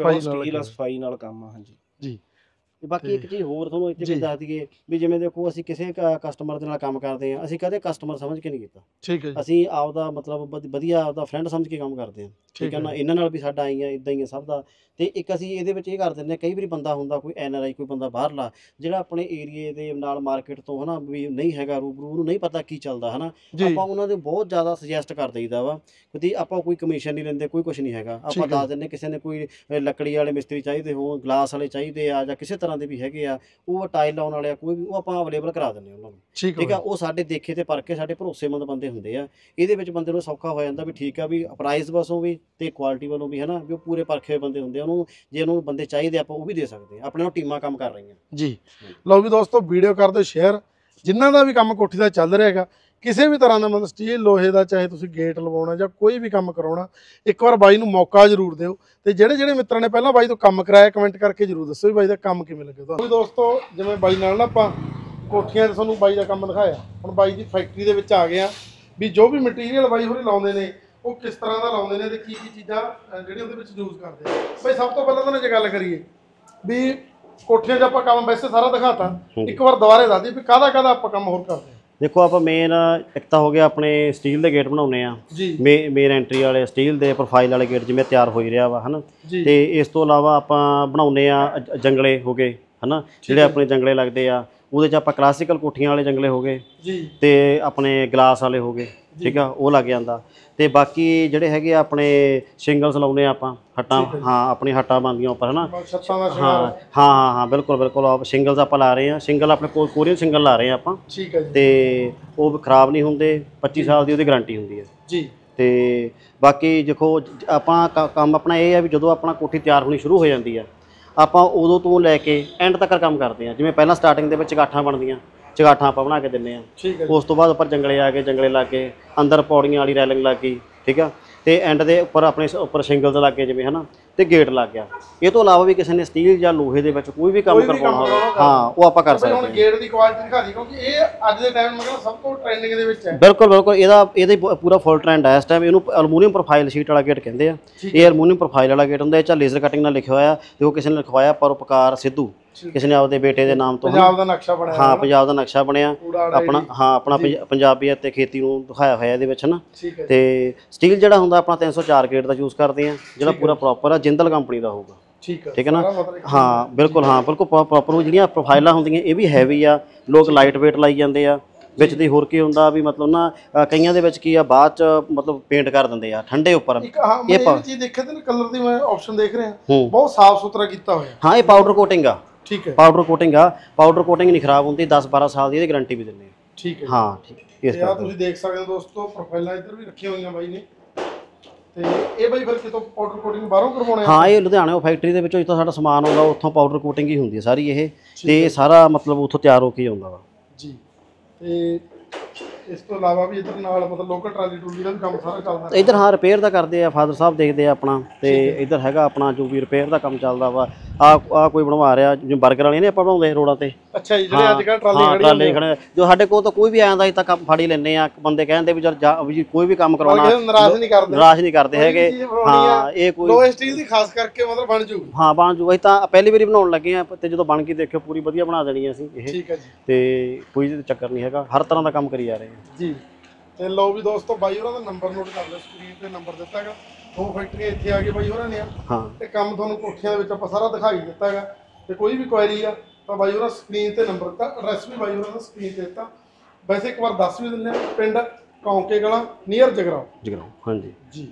ਸਫਾਈ ਨਾਲ ਕੰਮ ਆ। ਹਾਂਜੀ ਜੀ। ਬਾਕੀ ਇੱਕ ਚੀਜ਼ ਹੋਰ ਤੁਹਾਨੂੰ ਇੱਥੇ ਵੀ ਦੱਸ ਦਈਏ ਵੀ ਜਿਵੇਂ ਦੇਖੋ ਅਸੀਂ ਕਿਸੇ ਕਸਟਮਰ ਦੇ ਨਾਲ ਕੰਮ ਕਰਦੇ ਹਾਂ, ਅਸੀਂ ਕਦੇ ਕਸਟਮਰ ਸਮਝ ਕੇ ਨਹੀਂ ਕੀਤਾ। ਠੀਕ ਹੈ ਜੀ। ਅਸੀਂ ਆਪਦਾ ਮਤਲਬ ਵਧੀਆ ਆਪਦਾ ਫਰੈਂਡ ਸਮਝ ਕੇ ਕੰਮ ਕਰਦੇ ਹਾਂ। ਠੀਕ ਹੈ ਨਾ, ਇਹਨਾਂ ਨਾਲ ਵੀ ਸਾਡਾ ਆਈਆਂ ਇਦਾਂ ਹੀ ਆ ਸਭ ਦਾ। ਤੇ ਇੱਕ ਅਸੀਂ ਇਹਦੇ ਵਿੱਚ ਇਹ ਕਰ ਦਿੰਦੇ ਹਾਂ, ਕਈ ਵਾਰੀ ਬੰਦਾ ਹੁੰਦਾ ਕੋਈ NRI, ਕੋਈ ਬੰਦਾ ਬਾਹਰਲਾ ਜਿਹੜਾ ਆਪਣੇ ਏਰੀਏ ਦੇ ਨਾਲ ਮਾਰਕੀਟ ਤੋਂ ਹਨਾ ਵੀ ਨਹੀਂ ਹੈਗਾ ਰੂਬਰੂ, ਉਹਨੂੰ ਨਹੀਂ ਪਤਾ ਕੀ ਚੱਲਦਾ ਹਨਾ, ਆਪਾਂ ਉਹਨਾਂ ਦੇ ਬਹੁਤ ਜ਼ਿਆਦਾ ਸੁਜੈਸਟ ਕਰ ਦਈਦਾ ਵਾ, ਕਿਉਂਕਿ ਆਪਾਂ ਕੋਈ ਕਮਿਸ਼ਨ ਨਹੀਂ ਲੈਂਦੇ, ਕੋਈ ਕੁਝ ਨਹੀਂ ਹੈਗਾ। ਆਪਾਂ ਦੱਸ ਦਿੰਦੇ ਕਿਸੇ ਨੇ ਕੋਈ ਲੱਕੜੀ ਵਾਲੇ ਮਿਸਤਰੀ ਚਾਹੀਦੇ ਹੋਣ, ਗਲਾਸ ਵਾਲੇ ਚਾਹੀਦੇ ਆ, ਜਾਂ ਕਿਸੇ ਤਰ੍ਹਾਂ ਦੇ ਵੀ ਹੈਗੇ ਆ, ਉਹ ਟਾਈਲ ਲਾਉਣ ਵਾਲੇ ਆ, ਕੋਈ ਵੀ, ਉਹ ਆਪਾਂ ਅਵੇਲੇਬਲ ਕਰਾ ਦਿੰਦੇ ਉਹਨਾਂ ਨੂੰ। ਠੀਕ ਆ, ਉਹ ਸਾਡੇ ਦੇਖੇ ਤੇ ਪਰਖੇ ਸਾਡੇ ਭਰੋਸੇਮੰਦ ਬੰਦੇ ਹੁੰਦੇ ਆ। ਇਹਦੇ ਵਿੱਚ ਬੰਦੇ ਨੂੰ ਸੌਖਾ ਹੋ ਜਾਂਦਾ ਵੀ ਠੀਕ ਆ, ਵੀ ਪ੍ਰਾਈਸ ਵੱਲੋਂ ਵੀ ਤੇ ਕੁਆਲਿਟੀ ਵੱਲੋਂ ਵੀ ਹਨਾ, ਵੀ ਉਹ ਪੂਰੇ ਪਰਖੇ ਹੋਏ ਬੰਦੇ ਹੁੰਦੇ ਆ। ਉਹਨੂੰ ਜੇ ਉਹਨੂੰ ਬੰਦੇ ਚਾਹੀਦੇ ਆਪਾਂ ਉਹ ਵੀ ਦੇ ਸਕਦੇ ਆ, ਆਪਣੇ ਨਾਲ ਟੀਮਾਂ ਕੰਮ ਕਰ ਰਹੀਆਂ ਜੀ। ਲਓ ਵੀ ਦੋਸਤੋ, ਵੀਡੀਓ ਕਰ ਦਿਓ ਸ਼ੇਅਰ, ਜਿਨ੍ਹਾਂ ਦਾ ਵੀ ਕੰਮ ਕੋਠੀ ਦਾ ਚੱਲ ਰਿਹਾ ਹੈਗਾ, ਕਿਸੇ ਵੀ ਤਰ੍ਹਾਂ ਦਾ ਮਤਲਬ ਸਟੀਲ ਲੋਹੇ ਦਾ, ਚਾਹੇ ਤੁਸੀਂ ਗੇਟ ਲਵਾਉਣਾ ਜਾਂ ਕੋਈ ਵੀ ਕੰਮ ਕਰਾਉਣਾ, ਇੱਕ ਵਾਰ ਬਾਈ ਨੂੰ ਮੌਕਾ ਜ਼ਰੂਰ ਦਿਓ। ਤੇ ਜਿਹੜੇ ਮਿੱਤਰਾਂ ਨੇ ਪਹਿਲਾਂ ਬਾਈ ਤੋਂ ਕੰਮ ਕਰਾਇਆ, ਕਮੈਂਟ ਕਰਕੇ ਜ਼ਰੂਰ ਦੱਸੋ ਵੀ ਬਾਈ ਦਾ ਕੰਮ ਕਿਵੇਂ ਲੱਗਿਆ ਤੁਹਾਨੂੰ। ਦੋਸਤੋ, ਜਿਵੇਂ ਬਾਈ ਨਾਲ ਨਾ ਆਪਾਂ ਕੋਠੀਆਂ 'ਤੇ ਤੁਹਾਨੂੰ ਬਾਈ ਦਾ ਕੰਮ ਦਿਖਾਇਆ, ਹੁਣ ਬਾਈ ਦੀ ਫੈਕਟਰੀ ਦੇ ਵਿੱਚ ਆ ਗਏ ਆ ਵੀ ਜੋ ਵੀ ਮਟੀਰੀਅਲ ਬਾਈ ਹੋਰੀ ਲਾਉਂਦੇ ਨੇ ਉਹ ਕਿਸ ਤਰ੍ਹਾਂ ਦਾ ਲਾਉਂਦੇ ਨੇ ਤੇ ਕੀ ਕੀ ਚੀਜ਼ਾਂ ਜਿਹੜੀਆਂ ਉਹਦੇ ਵਿੱਚ ਯੂਜ਼ ਕਰਦੇ ਆ। ਬਾਈ ਸਭ ਤੋਂ ਪਹਿਲਾਂ ਤਾਂ ਜੇ ਗੱਲ ਕਰੀਏ ਵੀ ਕੋਠੀਆਂ 'ਚ ਆਪਾਂ ਕੰਮ ਵੈਸੇ ਸਾਰਾ ਦਿਖਾਤਾ, ਇੱਕ ਵਾਰ ਦੁਬਾਰੇ ਦੱਸ ਦਈਏ ਵੀ ਕਾਹਦਾ ਆਪਾਂ ਕੰਮ ਹੋਰ ਕਰਦੇ ਆ। ਦੇਖੋ, ਆਪਾਂ ਮੇਨ ਇੱਕ ਤਾਂ ਹੋ ਗਿਆ ਆਪਣੇ ਸਟੀਲ ਦੇ ਗੇਟ ਬਣਾਉਂਦੇ ਆ, ਮੇਨ ਐਂਟਰੀ ਵਾਲੇ ਸਟੀਲ ਦੇ ਪ੍ਰੋਫਾਈਲ ਵਾਲੇ ਗੇਟ ਜਿਵੇਂ ਤਿਆਰ ਹੋ ਹੀ ਰਿਹਾ ਵਾ ਹਨਾ। ਤੇ ਇਸ ਤੋਂ ਇਲਾਵਾ ਆਪਾਂ ਬਣਾਉਂਦੇ ਆ ਜੰਗਲੇ ਹੋ ਗਏ ਹਨਾ, ਜਿਹੜੇ ਆਪਣੇ ਜੰਗਲੇ ਲੱਗਦੇ ਆ, ਉਹਦੇ 'ਚ ਆਪਾਂ ਕਲਾਸੀਕਲ ਕੋਠੀਆਂ ਵਾਲੇ ਜੰਗਲੇ ਹੋ ਗਏ ਤੇ ਆਪਣੇ ਗਲਾਸ ਵਾਲੇ ਹੋ ਗਏ। ਠੀਕ ਆ, ਉਹ ਲੱਗ ਜਾਂਦਾ। ਤੇ ਬਾਕੀ ਜਿਹੜੇ ਹੈਗੇ ਆ ਆਪਣੇ ਸ਼ਿੰਗਲਸ ਲਾਉਂਦੇ ਆ ਆਪਾਂ, ਹੱਟਾਂ, ਹਾਂ ਆਪਣੀ ਹੱਟਾਂ ਬਣਦੀਆਂ ਉੱਪਰ ਹਨਾ। ਹਾਂ ਬਿਲਕੁਲ ਆਪ ਸ਼ਿੰਗਲਸ ਆਪਾਂ ਲਾ ਰਹੇ ਆ। ਸ਼ਿੰਗਲ ਆਪਣੇ ਕੋਲ ਕੋਰੀਅਨ ਸ਼ਿੰਗਲ ਲਾ ਰਹੇ ਆ ਆਪਾਂ। ਠੀਕ ਹੈ ਜੀ। ਤੇ ਉਹ ਖਰਾਬ ਨਹੀਂ ਹੁੰਦੇ, 25 ਸਾਲ ਦੀ ਉਹਦੀ ਗਾਰੰਟੀ ਹੁੰਦੀ ਹੈ ਜੀ। ਤੇ ਬਾਕੀ ਦੇਖੋ, ਆਪਾਂ ਕੰਮ ਆਪਣਾ ਇਹ ਆ ਵੀ ਜਦੋਂ ਆਪਣਾ ਕੋਠੀ ਤਿਆਰ ਹੋਣੀ ਸ਼ੁਰੂ ਹੋ ਜਾਂਦੀ ਆ, ਆਪਾਂ ਉਦੋਂ ਤੋਂ ਲੈ ਕੇ ਐਂਡ ਤੱਕ ਕੰਮ ਕਰਦੇ ਆ। ਜਿਵੇਂ ਪਹਿਲਾਂ ਸਟਾਰਟਿੰਗ ਦੇ ਵਿੱਚ ਚਗਾਠਾਂ ਬਣਦੀਆਂ, ਚਗਾਠਾਂ ਆਪਾਂ ਬਣਾ ਕੇ ਦਿੰਦੇ ਆ। ਉਸ ਤੋਂ ਬਾਅਦ ਉੱਪਰ ਜੰਗਲੇ ਆ ਗਏ, ਜੰਗਲੇ ਲੱਗ ਗਏ, ਅੰਦਰ ਪੌੜੀਆਂ ਵਾਲੀ ਰੈਲਿੰਗ ਲੱਗ ਗਈ। ਠੀਕ ਆ, ਤੇ ਐਂਡ ਦੇ ਉੱਪਰ ਆਪਣੇ ਉੱਪਰ ਸ਼ਿੰਗਲਸ ਲੱਗ ਗਏ ਜਿਵੇਂ ਹਨਾ, ਤੇ ਗੇਟ ਲੱਗ ਗਿਆ। ਇਹ ਤੋਂ ਇਲਾਵਾ ਵੀ ਕਿਸੇ ਨੇ ਸਟੀਲ ਜਾਂ ਲੋਹੇ ਦੇ ਵਿੱਚ ਕੋਈ ਵੀ ਕੰਮ ਕਰਵਾਉਣਾ ਹੋਵੇ, ਹਾਂ ਉਹ ਆਪਾਂ ਕਰ ਸਕਦੇ ਹਾਂ। ਗੇਟ ਦੀ ਕੁਆਲਿਟੀ ਦਿਖਾ ਦੀ, ਕਿਉਂਕਿ ਇਹ ਅੱਜ ਦੇ ਟਾਈਮ ਮਤਲਬ ਸਭ ਤੋਂ ਟ੍ਰੈਂਡਿੰਗ ਦੇ ਵਿੱਚ ਹੈ। ਬਿਲਕੁਲ ਇਹਦਾ ਪੂਰਾ ਫੁੱਲ ਟ੍ਰੈਂਡ ਹੈ ਇਸ ਟਾਈਮ। ਇਹਨੂੰ ਅਲਮੂਨੀਅਮ ਪ੍ਰੋਫਾਈਲ ਸ਼ੀਟ ਵਾਲਾ ਗੇਟ ਕਹਿੰਦੇ ਆ। ਇਹ ਅਲਮੂਨੀਅਮ ਪ੍ਰੋਫਾਈਲ ਵਾਲਾ ਗੇਟ ਹੁੰਦਾ। ਇਹ 'ਚ ਲੇਜ਼ਰ ਕਟਿੰਗ ਨਾਲ ਲਿਖਿਆ ਹੋਇਆ, ਦੇਖੋ ਕਿਸੇ ਨੇ ਲਿਖਵਾਇਆ ਪਰਉਪਕਾਰ ਸਿੱਧੂ, ਕਿਸੇ ਨੇ ਆਪਦੇ ਬੇਟੇ ਦੇ ਨਾਮ ਤੋਂ ਪੰਜਾਬ ਦਾ ਨਕਸ਼ਾ ਬਣਿਆ। ਹਾਂ, ਪੰਜਾਬ ਦਾ ਨਕਸ਼ਾ ਬਣਿਆ ਆਪਣਾ, ਹਾਂ ਆਪਣਾ ਪੰਜਾਬੀਅਤ ਤੇ ਖੇਤੀ ਨੂੰ ਦਿਖਾਇਆ ਹੋਇਆ ਇਹਦੇ ਵਿੱਚ ਹਨਾ। ਤੇ ਸਟੀਲ ਜਿਹੜਾ ਹੁੰਦਾ ਆਪਣਾ 304 ਗੇਟ ਦਾ ਯੂਜ਼ ਕਰਦੇ ਆ, ਜਿਹੜਾ ਪੂਰਾ ਪ੍ਰੋਪਰ ਆ, ਜਿੰਦਲ ਕੰਪਨੀ ਦਾ ਹੋਊਗਾ। ਠੀਕ ਹੈ ਨਾ, ਹਾਂ ਬਿਲਕੁਲ ਪ੍ਰੋਪਰ। ਜਿਹੜੀਆਂ ਪ੍ਰੋਫਾਈਲਾਂ ਹੁੰਦੀਆਂ ਇਹ ਵੀ ਹੈਵੀ ਆ, ਲੋਕ ਲਾਈਟ ਵੇਟ ਲਾਈ ਜਾਂਦੇ ਆ ਵਿੱਚ ਦੀ। ਹੋਰ ਕੀ ਹੁੰਦਾ ਵੀ ਮਤਲਬ ਨਾ ਕਈਆਂ ਦੇ ਵਿੱਚ ਕੀ ਆ, ਬਾਅਦ ਚ ਮਤਲਬ ਪੇਂਟ ਕਰ ਦਿੰਦੇ ਆ ਠੰਡੇ ਉੱਪਰ। ਇਹ ਚੀਜ਼ ਦੇਖੇ ਤੇ ਕਲਰ ਦੀ ਮੈਂ ਆਪਸ਼ਨ ਦੇਖ ਰਿਹਾ, ਬਹੁਤ ਸਾਫ਼ ਸੁਥਰਾ ਕੀਤਾ ਹੋਇਆ। ਹਾਂ, ਇਹ ਪਾਊਡਰ ਕੋਟਿੰਗ ਆ। ਠੀਕ ਹੈ, ਪਾਊਡਰ ਕੋਟਿੰਗ ਆ। ਪਾਊਡਰ ਕੋਟਿੰਗ ਨਹੀਂ ਖਰਾਬ ਹੁੰਦੀ, 10-12 ਸਾਲ ਦੀ ਇਹਦੀ ਗਾਰੰਟੀ ਵੀ ਦਿੰਦੇ ਆ। ਠੀਕ ਹੈ, ਹਾਂ ਠੀਕ। ਇਸ ਤਰ੍ਹਾਂ ਤੁਸੀਂ ਦੇਖ ਸਕਦੇ ਹੋ ਦੋਸਤੋ, ਪ੍ਰੋਫਾਈਲਾਂ ਇੱਧਰ ਵੀ ਰੱਖੀਆਂ ਹੋਈਆਂ ਬਾਈ ਨੇ। ਤੇ ਇਹ ਬਾਈ ਫਿਰ ਕਿਤੋਂ ਪਾਊਡਰ ਕੋਟਿੰਗ ਬਾਹਰੋਂ ਕਰਵਾਉਣਾ ਹੈ? ਹਾਂ, ਇਹ ਲੁਧਿਆਣੇ ਫੈਕਟਰੀ ਦੇ ਵਿੱਚੋਂ ਜਿੱਥੋਂ ਸਾਡਾ ਸਮਾਨ ਆਉਂਦਾ ਉੱਥੋਂ ਪਾਊਡਰ ਕੋਟਿੰਗ ਹੀ ਹੁੰਦੀ ਹੈ ਸਾਰੀ ਇਹ, ਤੇ ਸਾਰਾ ਮਤਲਬ ਉੱਥੋਂ ਤਿਆਰ ਹੋ ਕੇ ਆਉਂਦਾ ਵਾ ਜੀ। ਤੇ ਇਸ ਤੋਂ ਇਲਾਵਾ ਵੀ ਇੱਧਰ ਨਾਲ ਮਤਲਬ ਲੋਕਲ ਟਰਾਲੀ ਟੂਲੀ ਦਾ ਵੀ ਕੰਮ ਸਾਰਾ ਚੱਲਦਾ ਇੱਧਰ। ਹਾਂ, ਰਿਪੇਅਰ ਦਾ ਕਰਦੇ ਆ ਫਾਦਰ ਸਾਹਿਬ, ਦੇਖਦੇ ਆ ਆਪਣਾ। ਤੇ ਇੱਧਰ ਹੈਗਾ ਆਪਣਾ ਜੋ ਵੀ ਰਿਪੇਅਰ ਦਾ ਕੰਮ ਚੱਲਦਾ ਵਾ। ਆ ਕੋਈ ਬਣਵਾ ਰਿਹਾ, ਜਿਵੇਂ ਬਰਗਰ ਵਾਲੀਆਂ ਨੇ ਆਪਾਂ ਬਣਾਉਂਦੇ ਰੋਡਾਂ ਤੇ। ਅੱਛਾ ਜੀ, ਜਿਹੜੇ ਅੱਜ ਕੱਲ੍ਹ ਟਰਾਲੀ ਖੜੇ ਜੋ ਸਾਡੇ ਕੋਲ ਤਾਂ ਕੋਈ ਵੀ ਆਉਂਦਾ ਤਾਂ ਕੰਮ ਫੜ ਹੀ ਲੈਂਦੇ ਆ। ਬੰਦੇ ਕਹਿੰਦੇ ਵੀ ਚਲ ਕੋਈ ਵੀ ਕੰਮ ਕਰਾਉਣਾ, ਨਿਰਾਸ਼ ਨਹੀਂ ਕਰਦੇ ਹੈਗੇ। ਹਾਂ, ਇਹ ਕੋਈ ਲੋਹੇ ਸਟੀਲ ਦੀ ਖਾਸ ਕਰਕੇ ਮਤਲਬ ਬਣ ਜੂਗੀ। ਹਾਂ, ਬਣ ਜੂਗਾ। ਅਸੀਂ ਤਾਂ ਪਹਿਲੀ ਵਾਰੀ ਬਣਾਉਣ ਲੱਗੇ ਆ, ਤੇ ਜਦੋਂ ਬਣ ਕੇ ਦੇਖਿਓ ਪੂਰੀ ਵਧੀਆ ਬਣਾ ਦੇਣੀ ਅਸੀਂ ਇਹ। ਠੀਕ ਹੈ ਜੀ। ਤੇ ਕੋਈ ਚੱਕਰ ਨਹੀਂ ਹੈਗਾ, ਹਰ ਤਰ੍ਹਾਂ ਦਾ ਕੰਮ ਕਰੀ ਜਾ ਰਹੇ ਹਾਂ ਜੀ। ਤੇ ਲਓ ਵੀ ਦੋਸਤੋ, ਬਾਈ ਹੋਰਾਂ ਦਾ ਨੰਬਰ ਨੋਟ ਕਰ ਲਓ, ਸਕਰੀਨ ਤੇ ਨੰਬਰ ਦਿੱਤਾ ਹੈਗਾ। 2 ਫੈਕਟਰੀਆਂ ਇੱਥੇ ਆ ਗਏ ਬਾਈ ਹੋਰਾਂ ਨੇ। ਹਾਂ, ਤੇ ਕੰਮ ਤੁਹਾਨੂੰ ਕੋਠੀਆਂ ਦੇ ਵਿੱਚ ਆਪਾਂ ਸਾਰਾ ਦਿਖਾਈ ਦਿੱਤਾ ਹੈਗਾ। ਤੇ ਕੋਈ ਵੀ ਕੁਐਰੀ ਆ ਤਾਂ ਬਾਈ ਹੋਰਾਂ ਸਕਰੀਨ ਤੇ ਨੰਬਰ ਦਿੱਤਾ, ਐਡਰੈਸ ਵੀ ਬਾਈ ਹੋਰਾਂ ਦਾ ਸਕਰੀਨ ਤੇ ਦਿੱਤਾ। ਵੈਸੇ ਇੱਕ ਵਾਰ ਦੱਸ ਵੀ ਦਿੰਦੇ ਆ, ਪਿੰਡ ਕੌਂਕੇ ਕਲਾਂ ਨੀਅਰ ਜਗਰਾਓ। ਹਾਂਜੀ ਜੀ।